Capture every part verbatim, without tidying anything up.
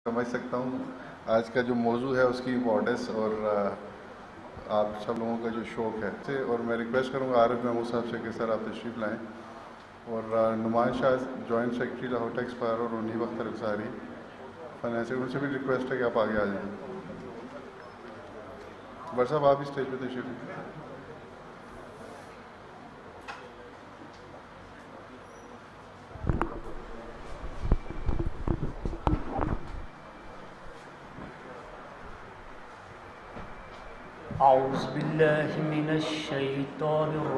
समझ सकता हूँ आज का जो मौजू है उसकी इम्पोर्टेंस और आप सब लोगों का जो शौक़ है। और मैं रिक्वेस्ट करूँगा आरिफ महमूद साहब से कि सर आप तशरीफ़ लाएँ, और Numan Shah joint secretary Lahore tax bar और उन्हीं वक्त रफ्सारी फाइनेंस, उनसे भी रिक्वेस्ट है कि आप आगे आ जाएँ। बर साहब आप भी स्टेज पर तशरीफ़ लाएँ। औज़ु बिल्लाहि मिनश शैतानिर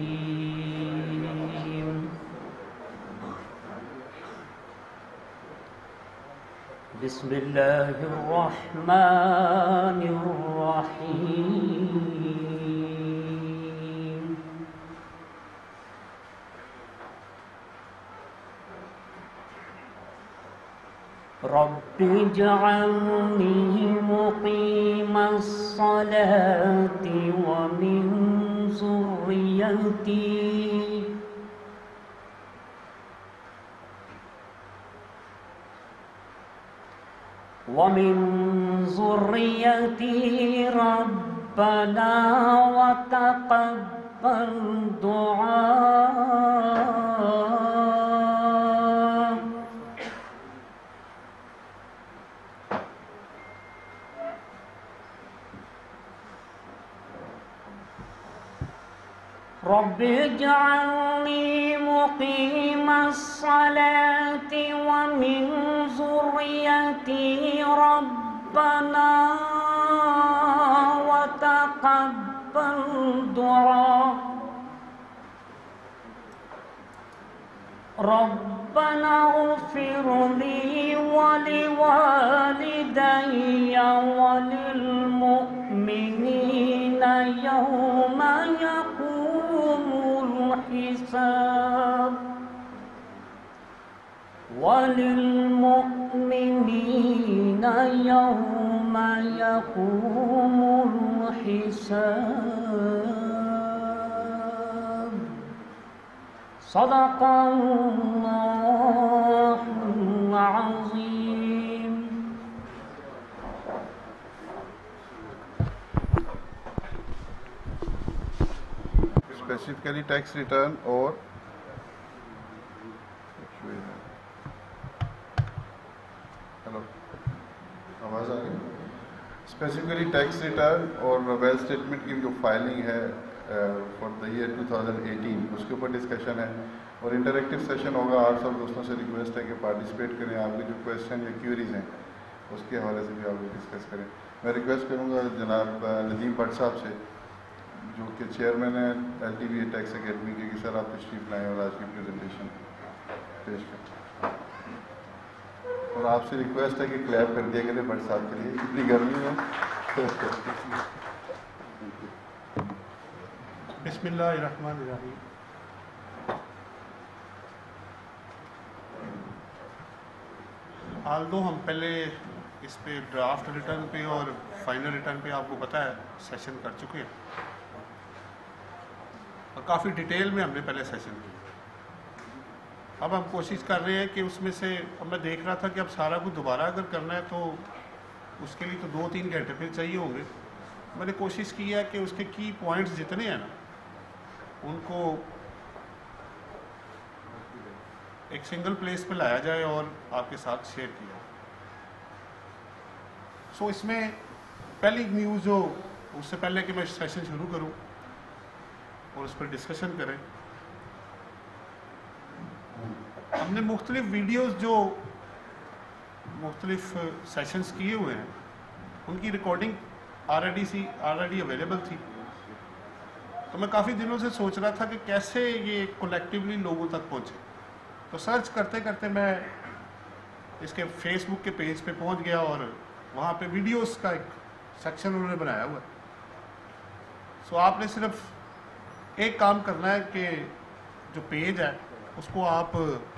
रजीम। बिस्मिल्लाहिर रहमानिर रहीम। रब्बि जअलनी मुक़ीमस्सलाति व मिन ज़ुर्रिय्यती व मिन ज़ुर्रिय्यती रब्बना व तक़ब्बल दुआ। रब्बि जअलनी मुक़ीमस्सलाति व मिन ज़ुर्रिय्यती रब्बना व तक़ब्बल दुआ। रब्बना इग़फ़िर ली व लिवालिदैय व लिलमुअ्मिनीना यौमा यक़ूमुल हिसाब व लिलमुअ्मिनीना यौमा यक़ूमुल हिसाब। सदक़ल्लाहुल अज़ीम। स्पेसिफिकली टैक्स रिटर्न और हेलो आवाज़ आ गई। स्पेसिफिकली टैक्स रिटर्न और वेल्थ स्टेटमेंट की जो फाइलिंग है for the year two thousand eighteen उसके ऊपर डिस्कशन है और इंटरेक्टिव सेशन होगा। आप सब दोस्तों से रिक्वेस्ट है कि पार्टिसिपेट करें, आपके जो क्वेश्चन या क्यूरीज हैं उसके हवाले से भी आप डिस्कस करें। मैं रिक्वेस्ट करूँगा जनाब नदीम भट्ट साहब से जो कि चेयरमैन है L T V tax academy के, कि सर आप तशरीफ़ लाएँ और आज की प्रेजेंटेशन पेश करें। और आपसे रिक्वेस्ट है कि क्लैप कर दिया करें भट्ट साहब के लिए इतनी गर्मी में। बिस्मिल्लाहिर्रहमानिर्रहीम। आल दो हम पहले इस पे ड्राफ्ट रिटर्न पे और फाइनल रिटर्न पे आपको पता है सेशन कर चुके हैं और काफ़ी डिटेल में हमने पहले सेशन किया। अब हम कोशिश कर रहे हैं कि उसमें से, अब मैं देख रहा था कि अब सारा कुछ दोबारा अगर करना है तो उसके लिए तो दो तीन घंटे फिर चाहिए होंगे। मैंने कोशिश की है कि उसके की पॉइंट्स जितने हैं ना उनको एक सिंगल प्लेस पे लाया जाए और आपके साथ शेयर किया। सो इसमें पहली न्यूज़ जो, उससे पहले कि मैं सेशन शुरू करूं और उस पर डिस्कशन करें, हमने मुख्तलिफ वीडियोस जो मुख्तलिफ सेशंस किए हुए हैं उनकी रिकॉर्डिंग ऑलरेडी सी ऑलरेडी अवेलेबल थी। तो मैं काफ़ी दिनों से सोच रहा था कि कैसे ये कलेक्टिवली लोगों तक पहुँचे। तो सर्च करते करते मैं इसके फेसबुक के पेज पे पहुँच गया और वहाँ पे वीडियोस का एक सेक्शन उन्होंने बनाया हुआ है। सो आपने सिर्फ एक काम करना है कि जो पेज है उसको आप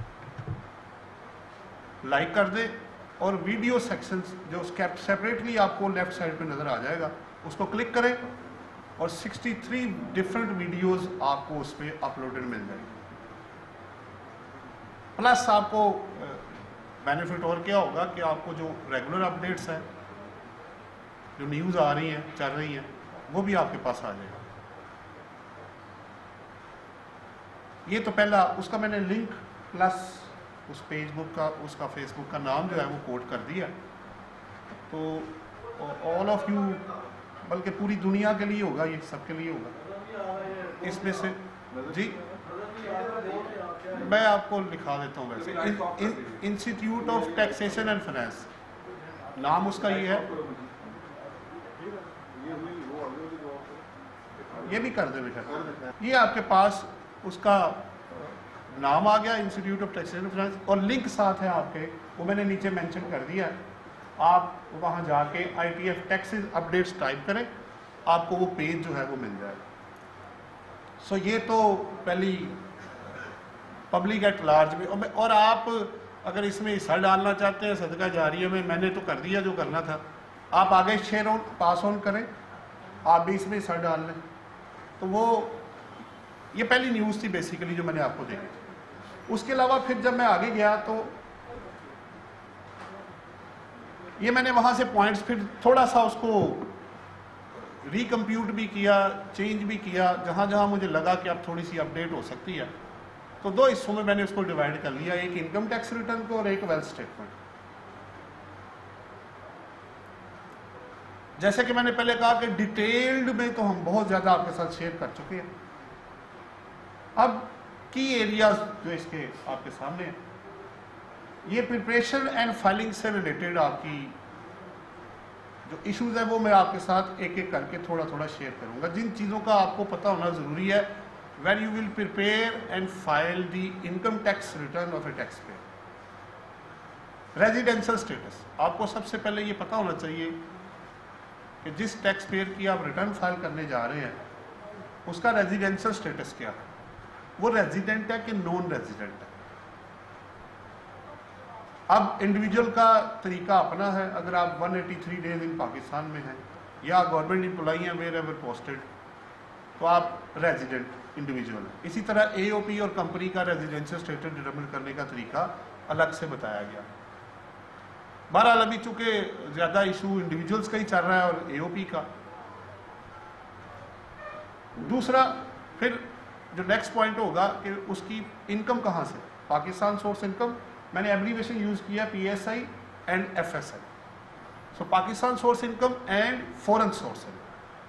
लाइक कर दें और वीडियो सेक्शंस जो सेपरेटली आपको लेफ्ट साइड पे नज़र आ जाएगा उसको क्लिक करें और तिरसठ डिफरेंट वीडियोस आपको उस पर अपलोडेड मिल जाएंगे। प्लस आपको बेनिफिट और क्या होगा कि आपको जो रेगुलर अपडेट्स हैं, जो न्यूज़ आ रही हैं, चल रही हैं, वो भी आपके पास आ जाएगा। ये तो पहला, उसका मैंने लिंक प्लस उस पेजबुक का, उसका फेसबुक का नाम जो है वो कोट कर दिया। तो ऑल ऑफ यू, बल्कि पूरी दुनिया के लिए होगा, ये सबके लिए होगा। इसमें से जी मैं आपको लिखा देता हूँ वैसे, institute of taxation and finance नाम उसका ये है। ये भी कर दे बेटा, ये आपके पास उसका नाम आ गया, institute of taxation and finance, और लिंक साथ है आपके, वो मैंने नीचे मेंशन कर दिया है। आप वहाँ जाके I T F taxes updates type करें, आपको वो पेज जो है वो मिल जाएगा। सो so, ये तो पहली पब्लिक एट लार्ज में, और आप अगर इसमें हिस्सा डालना चाहते हैं सदका जारिया में, मैंने तो कर दिया जो करना था, आप आगे शेयर ऑन पास ऑन करें, आप भी इसमें हिस्सा डाल लें। तो वो ये पहली न्यूज़ थी बेसिकली जो मैंने आपको देखी। उसके अलावा फिर जब मैं आगे गया तो ये मैंने वहाँ से पॉइंट्स फिर थोड़ा सा उसको रिकम्प्यूट भी किया, चेंज भी किया, जहाँ जहाँ मुझे लगा कि अब थोड़ी सी अपडेट हो सकती है। तो दो हिस्सों में मैंने उसको डिवाइड कर लिया, एक इनकम टैक्स रिटर्न को और एक वेल्थ स्टेटमेंट। जैसे कि मैंने पहले कहा कि डिटेल्ड में तो हम बहुत ज़्यादा आपके साथ शेयर कर चुके हैं। अब की एरियाज जो इसके आपके सामने है, ये प्रिपरेशन एंड फाइलिंग से रिलेटेड आपकी जो इश्यूज है वो मैं आपके साथ एक एक करके थोड़ा थोड़ा शेयर करूंगा। जिन चीज़ों का आपको पता होना ज़रूरी है, when you will prepare and file the income tax return of a taxpayer. Residential status, आपको सबसे पहले ये पता होना चाहिए कि जिस टैक्स पेयर की आप रिटर्न फाइल करने जा रहे हैं उसका रेजिडेंशियल स्टेटस क्या है, वो रेजिडेंट है कि नॉन रेजिडेंट है। अब इंडिविजुअल का तरीका अपना है, अगर आप एक सौ तिरासी डेज इन पाकिस्तान में हैं या गवर्नमेंट एम्प्लॉई हैं वेयर एवर पोस्टेड, तो आप रेजिडेंट इंडिविजुअल हैं। इसी तरह एओपी और कंपनी का रेजिडेंशियल स्टेटस डिटरमिन करने का तरीका अलग से बताया गया। बहरहाल अभी चूंकि ज़्यादा इशू इंडिविजुअल्स का ही चल रहा है और एओपी का। दूसरा फिर जो नेक्स्ट पॉइंट होगा कि उसकी इनकम कहाँ से, पाकिस्तान सोर्स इनकम, मैंने एब्रीविएशन यूज किया PSI and FSI. So Pakistan source income and foreign source income.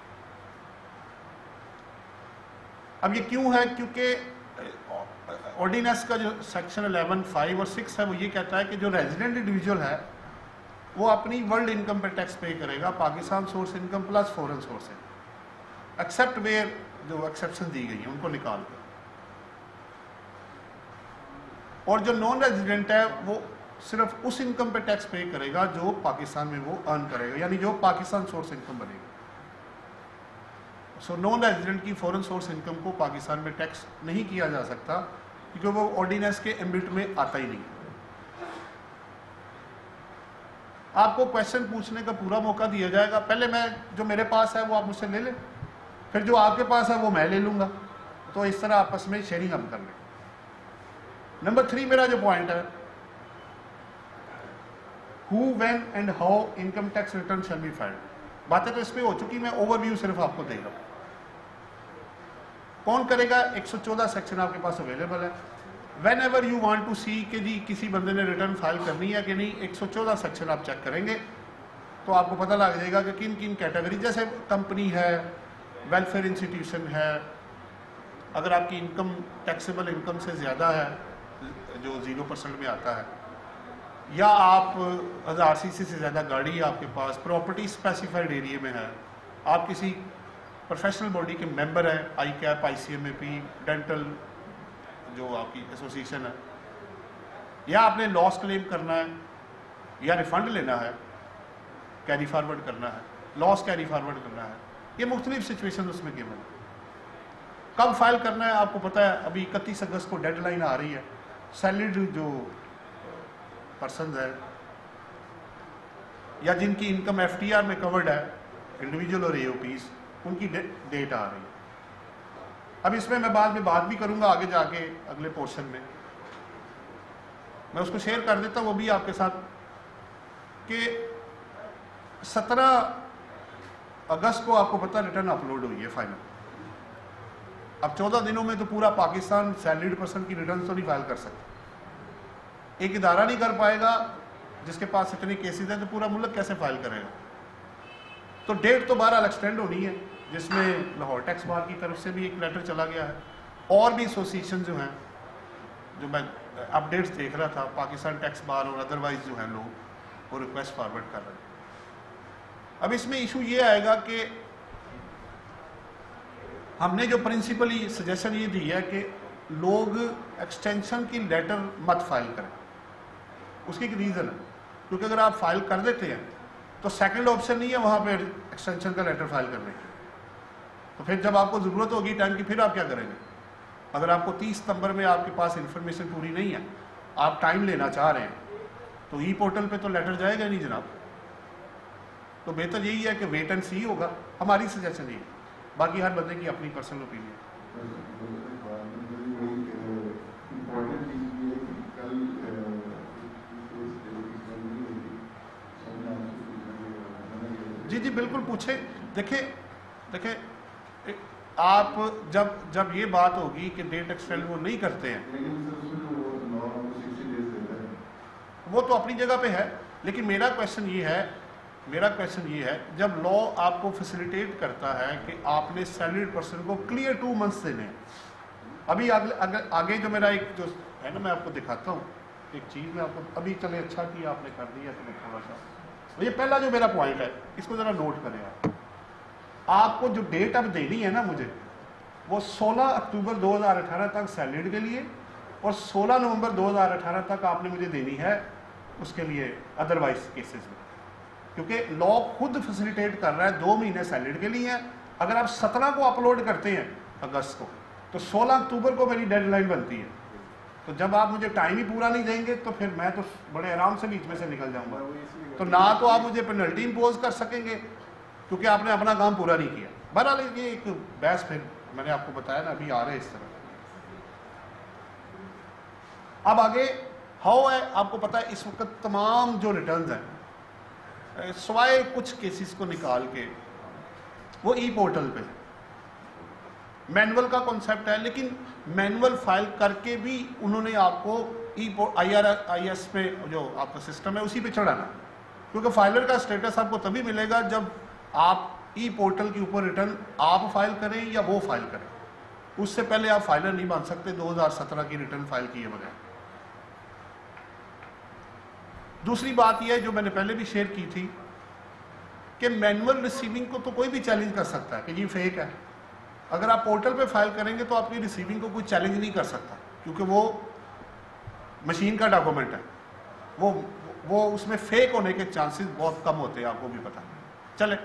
अब ये क्यों है, क्योंकि ऑर्डिनेंस का जो सेक्शन इलेवन फाइव और सिक्स है वो ये कहता है कि जो रेजिडेंट इंडिविजुअल है वो अपनी वर्ल्ड इनकम पे टैक्स पे करेगा, Pakistan source income plus foreign source income, except where जो एक्सेप्शन दी गई है उनको निकाल कर। और जो नॉन रेजिडेंट है वो सिर्फ उस इनकम पे टैक्स पे करेगा जो पाकिस्तान में वो अर्न करेगा, यानी जो पाकिस्तान सोर्स इनकम बनेगा। सो नॉन रेजिडेंट की फॉरेन सोर्स इनकम को पाकिस्तान में टैक्स नहीं किया जा सकता क्योंकि वो ऑर्डिनेंस के एम्बिट में आता ही नहीं। आपको क्वेश्चन पूछने का पूरा मौका दिया जाएगा। पहले मैं जो मेरे पास है वो आप मुझसे ले लें, फिर जो आपके पास है वो मैं ले लूँगा, तो इस तरह आपस में शेयरिंग हम कर लें। नंबर थ्री मेरा जो पॉइंट है, who when and how income tax return shall be filed. बातें तो इस पर हो चुकी, मैं ओवरव्यू सिर्फ आपको दे रहा हूँ। कौन करेगा, एक सौ चौदह सेक्शन आपके पास अवेलेबल है। Whenever you want to see कि जी किसी बंदे ने रिटर्न फाइल करनी है कि नहीं, एक सौ चौदह सेक्शन आप चेक करेंगे तो आपको पता लग जाएगा कि किन किन कैटेगरी, जैसे कंपनी है, वेलफेयर इंस्टीट्यूशन है, अगर आपकी इनकम टैक्सेबल इनकम से ज़्यादा है जो ज़ीरो परसेंट में आता है, या आप हज़ार सी सी से ज़्यादा गाड़ी है आपके पास, प्रॉपर्टी स्पेसिफाइड एरिया में है, आप किसी प्रोफेशनल बॉडी के मेंबर हैं, I CAP, I C M A P, dental जो आपकी एसोसिएशन है, या आपने लॉस क्लेम करना है या रिफंड लेना है, कैरी फॉरवर्ड करना है, लॉस कैरी फॉरवर्ड करना है, ये मुख्तलिफ सिचुएशन उसमें गिवन है। कब फाइल करना है आपको पता है, अभी इकतीस अगस्त को डेडलाइन आ रही है। सैलरीड जो पर्सन है या जिनकी इनकम एफ टी आर में कवर्ड है, इंडिविजुअल और ए ओ पीज़, उनकी डे, डेट आ रही है। अब इसमें मैं बाद में बात भी करूंगा आगे जाके अगले पोर्शन में। मैं उसको शेयर कर देता हूँ वो भी आपके साथ, कि सत्रह अगस्त को आपको पता रिटर्न अपलोड हुई है फाइनल। अब चौदह दिनों में तो पूरा पाकिस्तान सैलरीड पर्सन की रिटर्न तो नहीं फाइल कर सकता। एक इदारा नहीं कर पाएगा जिसके पास इतने केसेस हैं, तो पूरा मुल्क कैसे फाइल करेगा। तो डेट तो बहरहाल एक्सटेंड होनी है, जिसमें लाहौर टैक्स बार की तरफ से भी एक लेटर चला गया है, और भी एसोसिएशन जो हैं, जो मैं अपडेट्स देख रहा था, पाकिस्तान टैक्स बार और अदरवाइज जो हैं लोग वो रिक्वेस्ट फॉरवर्ड कर रहे हैं। अब इसमें इशू ये आएगा कि हमने जो प्रिंसिपली सजेशन ये दी है कि लोग एक्सटेंशन की लेटर मत फाइल करें। उसकी एक रीज़न है, क्योंकि अगर आप फाइल कर देते हैं तो सेकंड ऑप्शन नहीं है वहाँ पे एक्सटेंशन का लेटर फाइल करने की। तो फिर जब आपको ज़रूरत होगी टाइम की, फिर आप क्या करेंगे? अगर आपको तीस सितंबर में आपके पास इंफॉर्मेशन पूरी नहीं है, आप टाइम लेना चाह रहे हैं, तो ई पोर्टल पे तो लेटर जाएगा नहीं जनाब। तो बेहतर यही है कि वेट एंड सी होगा, हमारी सजेशन ये है, बाकी हर बंदे की अपनी पर्सनल ओपिनियन। जी जी बिल्कुल पूछे। देखे देखे आप जब जब ये बात होगी कि डेट एक्सटेंड वो नहीं करते हैं, वो तो अपनी जगह पे है, लेकिन मेरा क्वेश्चन ये है मेरा क्वेश्चन ये है जब लॉ आपको फैसिलिटेट करता है कि आपने सैलरीड पर्सन को क्लियर टू मंथ्स देने हैं। अभी आगे, आगे आगे जो मेरा एक जो है ना, मैं आपको दिखाता हूँ एक चीज़, मैं आपको अभी चले अच्छा किया आपने कर दिया, तो मैं थोड़ा सा ये पहला जो मेरा पॉइंट है इसको ज़रा नोट करें आप। आपको जो डेट अब देनी है ना मुझे, वो सोलह अक्टूबर दो हज़ार अठारह तक सैलरीड के लिए, और सोलह नवंबर दो हज़ार अठारह तक आपने मुझे देनी है उसके लिए अदरवाइज केसेस में, क्योंकि लॉ खुद फैसिलिटेट कर रहा है दो महीने सैलरीड के लिए हैं। अगर आप सत्रह को अपलोड करते हैं अगस्त को, तो सोलह अक्टूबर को मेरी डेडलाइन बनती है। तो जब आप मुझे टाइम ही पूरा नहीं देंगे तो फिर मैं तो बड़े आराम से बीच में से निकल जाऊंगा। तो ना तो आप मुझे पेनल्टी इम्पोज कर सकेंगे क्योंकि आपने अपना काम पूरा नहीं किया। बहरहाल ये एक बहस फिर मैंने आपको बताया ना, अभी आ रहे इस तरह। अब आगे हाउ है, आपको पता है इस वक्त तमाम जो रिटर्न्स हैं सवाए कुछ केसेस को निकाल के वो ई पोर्टल पे मैनुअल का कॉन्सेप्ट है, लेकिन मैनुअल फाइल करके भी उन्होंने आपको ई आई आर आई एस पे जो आपका सिस्टम है उसी पे चढ़ाना, क्योंकि फाइलर का स्टेटस आपको तभी मिलेगा जब आप ई पोर्टल के ऊपर रिटर्न आप फाइल करें या वो फाइल करें। उससे पहले आप फाइलर नहीं बन सकते दो हज़ार सत्रह की रिटर्न फाइल किए बगैर। दूसरी बात यह है जो मैंने पहले भी शेयर की थी कि मैनुअल रिसीविंग को तो कोई भी चैलेंज कर सकता है कि ये फेक है। अगर आप पोर्टल पे फाइल करेंगे तो आपकी रिसीविंग को कोई चैलेंज नहीं कर सकता, क्योंकि वो मशीन का डॉक्यूमेंट है, वो वो उसमें फेक होने के चांसेस बहुत कम होते हैं, आपको भी पता चले।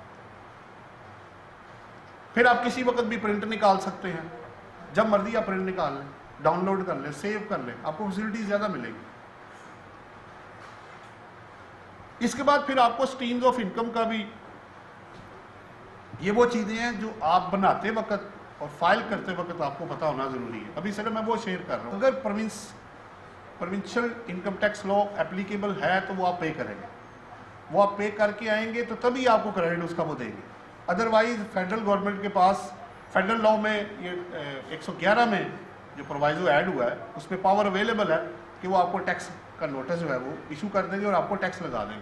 फिर आप किसी वक्त भी प्रिंट निकाल सकते हैं, जब मर्जी आप प्रिंट निकाल लें, डाउनलोड कर लें, सेव कर लें, आपको फैसिलिटीज ज़्यादा मिलेगी। इसके बाद फिर आपको स्ट्रीम्स ऑफ इनकम का भी, ये वो चीज़ें हैं जो आप बनाते वक्त और फाइल करते वक्त आपको पता होना ज़रूरी है। अभी सिर्फ मैं वो शेयर कर रहा हूँ। अगर province provincial income tax law applicable है तो वो आप पे करेंगे, वो आप पे करके आएंगे तो तभी आपको क्रेडिट उसका वो देंगे। अदरवाइज फेडरल गवर्नमेंट के पास फेडरल लॉ में ये एक सौ ग्यारह में जो प्रोवाइजो ऐड हुआ है उसमें पावर अवेलेबल है कि वो आपको टैक्स का नोटिस जो है वो इशू कर देंगे और आपको टैक्स लगा देंगे।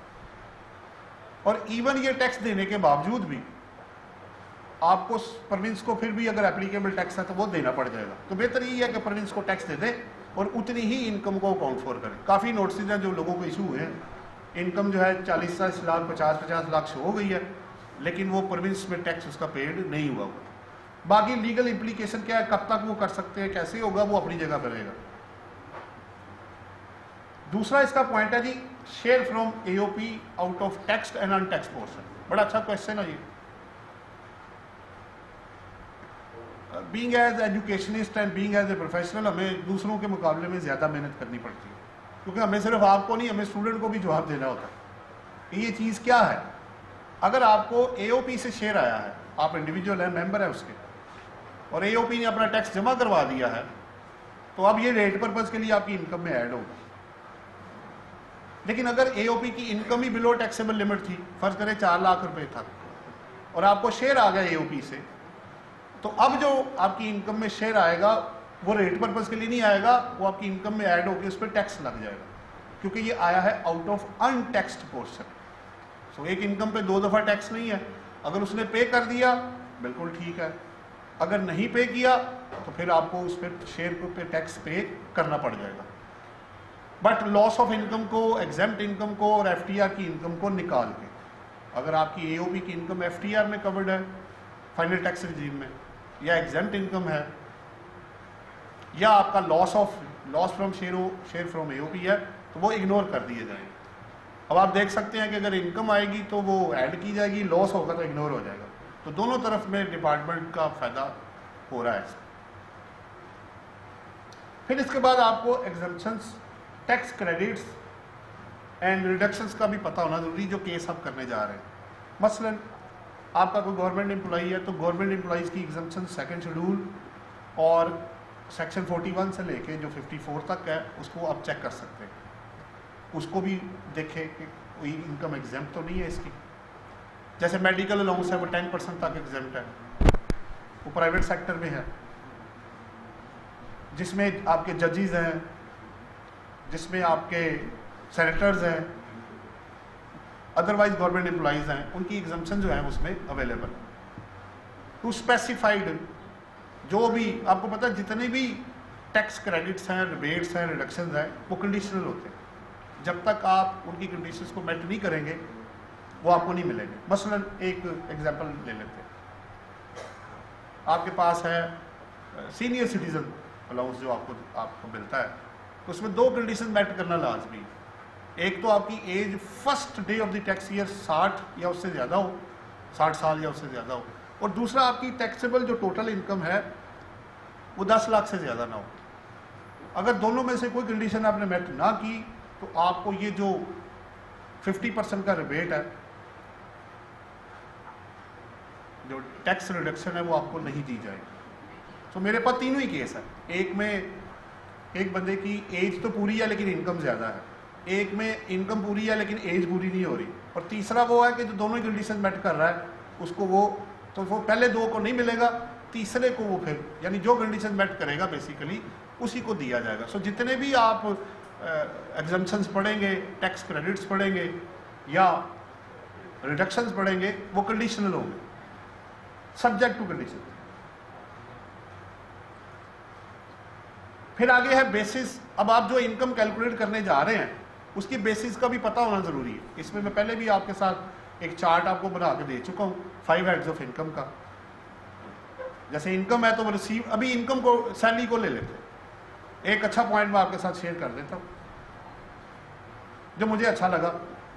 और इवन ये टैक्स देने के बावजूद भी आपको प्रोविंस को फिर भी अगर एप्लीकेबल टैक्स है तो वो देना पड़ जाएगा। तो बेहतर यही है कि प्रोविंस को टैक्स दे दें और उतनी ही इनकम को अकाउंट फॉर करें। काफ़ी नोटिस हैं जो लोगों को इशू हुए हैं, इनकम जो है चालीस चालीस लाख पचास पचास लाख शो हो गई है, लेकिन वो प्रोविंस में टैक्स उसका पेड नहीं हुआ हुआ। बाकी लीगल इम्प्लीकेशन क्या है, कब तक वो कर सकते हैं, कैसे होगा, वो अपनी जगह पर रहेगा। दूसरा इसका पॉइंट है जी, share from AOP out of taxed and untaxed portion. बड़ा अच्छा क्वेश्चन है ये। Being as educationist and being as a professional हमें दूसरों के मुकाबले में ज़्यादा मेहनत करनी पड़ती है, क्योंकि हमें सिर्फ आपको नहीं, हमें स्टूडेंट को भी जवाब देना होता है कि ये चीज़ क्या है। अगर आपको एओपी से शेयर आया है, आप इंडिविजुअल है, मेंबर है उसके, और एओपी ने अपना टैक्स जमा करवा दिया है, तो अब ये रेट पर्पज के लिए आपकी इनकम में ऐड होगा। लेकिन अगर एओपी की इनकम ही बिलो टैक्सेबल लिमिट थी, फर्ज करें चार लाख रुपए था और आपको शेयर आ गया एओपी से, तो अब जो आपकी इनकम में शेयर आएगा वो रेट पर्पज के लिए नहीं आएगा, वो आपकी इनकम में ऐड होकर उस पर टैक्स लग जाएगा, क्योंकि ये आया है out of untaxed portion. So एक इनकम पे दो दफ़ा टैक्स नहीं है। अगर उसने पे कर दिया बिल्कुल ठीक है, अगर नहीं पे किया तो फिर आपको उस पर शेयर पे टैक्स पे करना पड़ जाएगा। बट लॉस ऑफ इनकम को, एग्जेम्प्ट इनकम को और एफटीआर की इनकम को निकाल के, अगर आपकी एओपी की इनकम एफटीआर में कवर्ड है फाइनल टैक्स रिजीम में, या एग्जेम्प्ट इनकम है, या आपका loss of loss from share share from AOP है, तो वो इग्नोर कर दिए जाएंगे। अब आप देख सकते हैं कि अगर इनकम आएगी तो वो ऐड की जाएगी, लॉस होगा तो इग्नोर हो जाएगा। तो दोनों तरफ में डिपार्टमेंट का फायदा हो रहा है। फिर इसके बाद आपको exemptions, tax credits and reductions का भी पता होना जरूरी, जो केस आप करने जा रहे हैं। मसलन आपका कोई गवर्नमेंट एम्प्लॉई है तो गवर्नमेंट एम्प्लॉइज़ की एग्जम्पशन सेकंड शेड्यूल और सेक्शन इकतालीस से लेके जो चौवन तक है उसको आप चेक कर सकते हैं। उसको भी देखें कि कोई इनकम एग्जेम्प्ट तो नहीं है इसकी। जैसे मेडिकल अलाउंस है वो टेन परसेंट तक एग्जेम्प्ट है, वो प्राइवेट सेक्टर में है, जिसमें आपके जजेस हैं, जिसमें आपके सेनेटर्स हैं, अदरवाइज गवर्नमेंट एम्प्लॉइज हैं, उनकी एग्जम्पशन जो है उसमें अवेलेबल। टू स्पेसिफाइड जो भी आपको पता है जितने भी टैक्स क्रेडिट्स हैं, रिबेट्स हैं, रिडक्शंस हैं, वो कंडीशनल होते हैं। जब तक आप उनकी कंडीशंस को मेट नहीं करेंगे वो आपको नहीं मिलेंगे। मसलन एक एग्जांपल ले लेते हैं, आपके पास है सीनियर सिटीजन अलाउंस जो आपको आपको मिलता है, तो उसमें दो कंडीशन मेट करना लाजमी है। एक तो आपकी age first day of the tax year साठ या उससे ज़्यादा हो, साठ साल या उससे ज़्यादा हो, और दूसरा आपकी टैक्सेबल जो टोटल इनकम है वो दस लाख से ज़्यादा ना हो। अगर दोनों में से कोई कंडीशन आपने मेट ना की तो आपको ये जो पचास परसेंट का रिबेट है, जो टैक्स रिडक्शन है, वो आपको नहीं दी जाएगी। तो मेरे पास तीनों ही केस है। एक में एक बंदे की एज तो पूरी है लेकिन इनकम ज़्यादा है, एक में इनकम पूरी है लेकिन एज पूरी नहीं हो रही, और तीसरा वो है कि जो दोनों ही कंडीशन मेट कर रहा है उसको वो तो वो पहले दो को नहीं मिलेगा, तीसरे को वो फिर यानी जो कंडीशन मेट करेगा बेसिकली उसी को दिया जाएगा। सो जितने भी आप एग्जम्पशंस पढ़ेंगे, टैक्स क्रेडिट्स पढ़ेंगे या रिडक्शंस पढ़ेंगे, वो कंडीशनल होंगे, सब्जेक्ट टू कंडीशन। फिर आगे है बेसिस। अब आप जो इनकम कैलकुलेट करने जा रहे हैं उसकी बेसिस का भी पता होना जरूरी है। इसमें मैं पहले भी आपके साथ एक चार्ट आपको बना के दे चुका हूँ फाइव हेड्स ऑफ इनकम का। जैसे इनकम है तो वो रिसीव, अभी इनकम को सैलरी को ले लेते हैं। एक अच्छा पॉइंट मैं आपके साथ शेयर कर देता हूँ जो मुझे अच्छा लगा।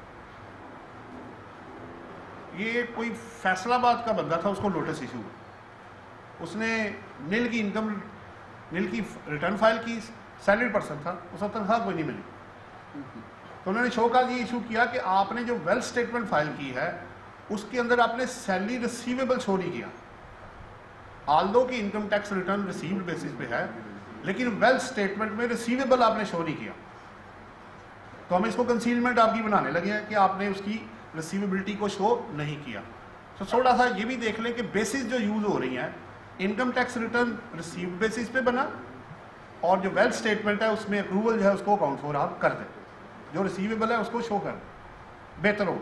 ये कोई फैसलाबाद का बंदा था, उसको नोटिस इशू, उसने नील की इनकम नील की रिटर्न फाइल की, सैलरी पर्सन था, उस वक्त तनख्वाह कोई नहीं मिली, तो उन्होंने शो का ये इशू किया कि आपने जो वेल्थ स्टेटमेंट फाइल की है उसके अंदर आपने सैलरी रिसीवेबल शो नहीं किया। आल्दो की income tax return received basis पे है लेकिन वेल्थ स्टेटमेंट में रिसीवेबल आपने शो नहीं किया, तो हम इसको कंसीलमेंट आपकी बनाने लगे हैं कि आपने उसकी रिसीवेबिलिटी को शो नहीं किया। तो थोड़ा सा ये भी देख लें कि बेसिस जो यूज़ हो रही हैं, income tax return received basis पे बना और जो वेल्थ स्टेटमेंट है उसमें अप्रूवल जो है उसको अकाउंट फॉर आप कर दें, जो रिसीवेबल है उसको शो कर दें, बेहतर होगा।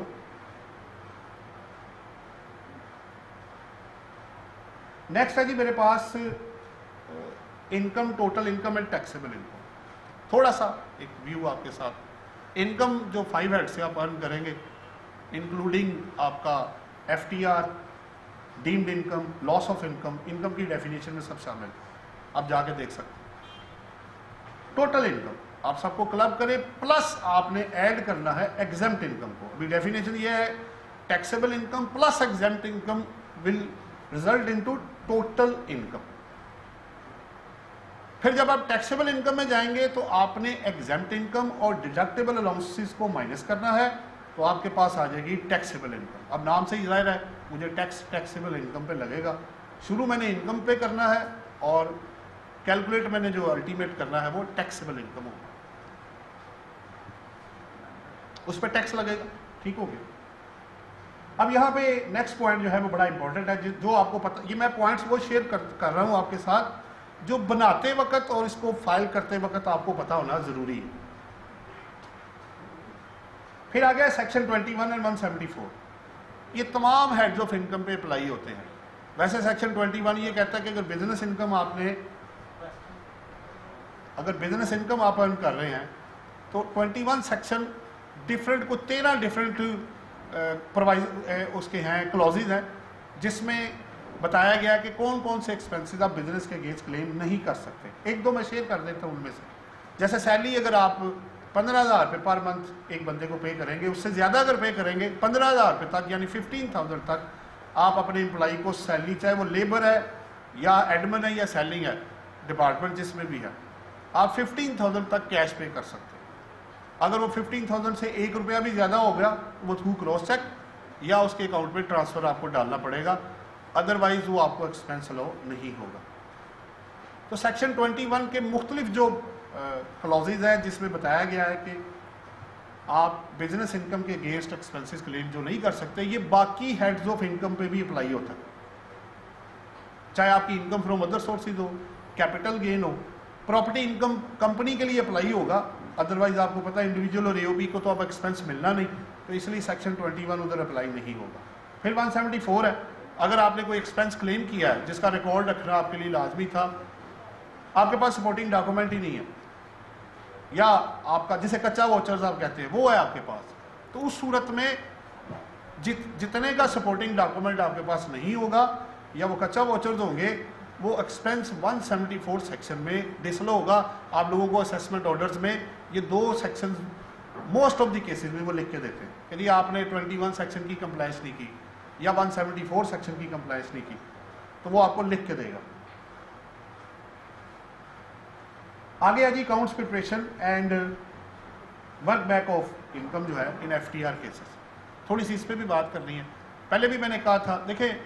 नेक्स्ट है जी मेरे पास income, total income and taxable income. थोड़ा सा एक व्यू आपके साथ। इनकम जो फाइव हेड से आप अर्न करेंगे इंक्लूडिंग आपका F T R, deemed income, loss of income, income की डेफिनेशन में सब शामिल, आप जाके देख सकते हैं। टोटल इनकम आप सबको क्लब करें, प्लस आपने ऐड करना है एग्जेम्प्ट इनकम को। अभी डेफिनेशन ये है taxable income plus exempt income will result into total income. फिर जब आप टैक्सेबल इनकम में जाएंगे तो आपने एग्जेम्प्ट इनकम और डिडक्टेबल अलाउंसेस को माइनस करना है, तो आपके पास आ जाएगी टैक्सेबल इनकम। अब नाम से ही जाहिर है मुझे टैक्स टैक्सेबल इनकम पे लगेगा। शुरू मैंने इनकम पे करना है और कैलकुलेट मैंने जो अल्टीमेट करना है वो टैक्सेबल इनकम होगा, उस पर टैक्स लगेगा। ठीक हो गया। अब यहाँ पे नेक्स्ट पॉइंट जो है वो बड़ा इंपॉर्टेंट है, जो आपको पता, ये मैं पॉइंट्स वो शेयर कर, कर रहा हूँ आपके साथ जो बनाते वक्त और इसको फाइल करते वक्त आपको पता होना जरूरी है। फिर आ गया section twenty one and one seventy four, ये तमाम हेड्स ऑफ इनकम पे अप्लाई होते हैं। वैसे सेक्शन ट्वेंटी वन ये कहता है कि अगर बिजनेस इनकम आपने अगर बिजनेस इनकम आप अर्न कर रहे हैं तो ट्वेंटी वन सेक्शन डिफरेंट को तेरह डिफरेंट प्रोवाइज उसके हैं, क्लॉजेज हैं, जिसमें बताया गया कि कौन कौन से एक्सपेंसेस आप बिजनेस के अगेंस्ट क्लेम नहीं कर सकते। एक दो मैं शेयर कर देता हूँ उनमें से। जैसे सैलरी अगर आप पंद्रह हज़ार रुपये पर मंथ एक बंदे को पे करेंगे, उससे ज़्यादा अगर पे करेंगे पंद्रह हज़ार रुपये तक यानी फिफ्टीन थाउजेंड तक आप अपने एम्प्लॉई को सैलरी, चाहे वो लेबर है या एडमिन है या सेलिंग है, डिपार्टमेंट जिसमें भी है, आप फिफ्टीन थाउजेंड तक कैश पे कर सकते हैं। अगर वो फिफ्टीन थाउजेंड से एक रुपया भी ज़्यादा हो गया वो थ्रू क्रॉस चेक या उसके अकाउंट में ट्रांसफ़र आपको डालना पड़ेगा, अदरवाइज वो आपको एक्सपेंस अलाउ नहीं होगा। तो सेक्शन ट्वेंटी वन के मुख्तलिफ जो क्लॉजेज हैं जिसमें बताया गया है कि आप बिजनेस इनकम के अगेंस्ट एक्सपेंसेस क्लेम जो नहीं कर सकते, ये बाकी हेड्स ऑफ इनकम पे भी अप्लाई होता है, चाहे आपकी इनकम फ्रॉम अदर सोर्सेज हो, कैपिटल गेन हो, प्रॉपर्टी इनकम कंपनी के लिए अप्लाई होगा, अदरवाइज आपको पता है इंडिविजुअल और एओबी को तो अब एक्सपेंस मिलना नहीं, तो इसलिए सेक्शन ट्वेंटी वन उधर अप्लाई नहीं होगा। फिर वन सेवेंटी फोर है, अगर आपने कोई एक्सपेंस क्लेम किया है जिसका रिकॉर्ड रखना आपके लिए लाजमी था, आपके पास सपोर्टिंग डॉक्यूमेंट ही नहीं है, या आपका जिसे कच्चा वॉचर्स आप कहते हैं वो है आपके पास, तो उस सूरत में जित जितने का सपोर्टिंग डॉक्यूमेंट आपके पास नहीं होगा या वो कच्चा वॉचर्स होंगे, वो expense one seventy four section में डिसलो होगा। आप लोगों को असेसमेंट ऑर्डर्स में ये दो section most of the cases में वो लिख के देते हैं, यदि आपने ट्वेंटी वन सेक्शन की कंप्लायंस नहीं की या वन सेवेंटी फोर सेक्शन की कंप्लायंस नहीं की तो वो आपको लिख के देगा। आगे है जी accounts preparation and work back of income जो है in F T R cases, थोड़ी सी इस पर भी बात करनी है। पहले भी मैंने कहा था, देखें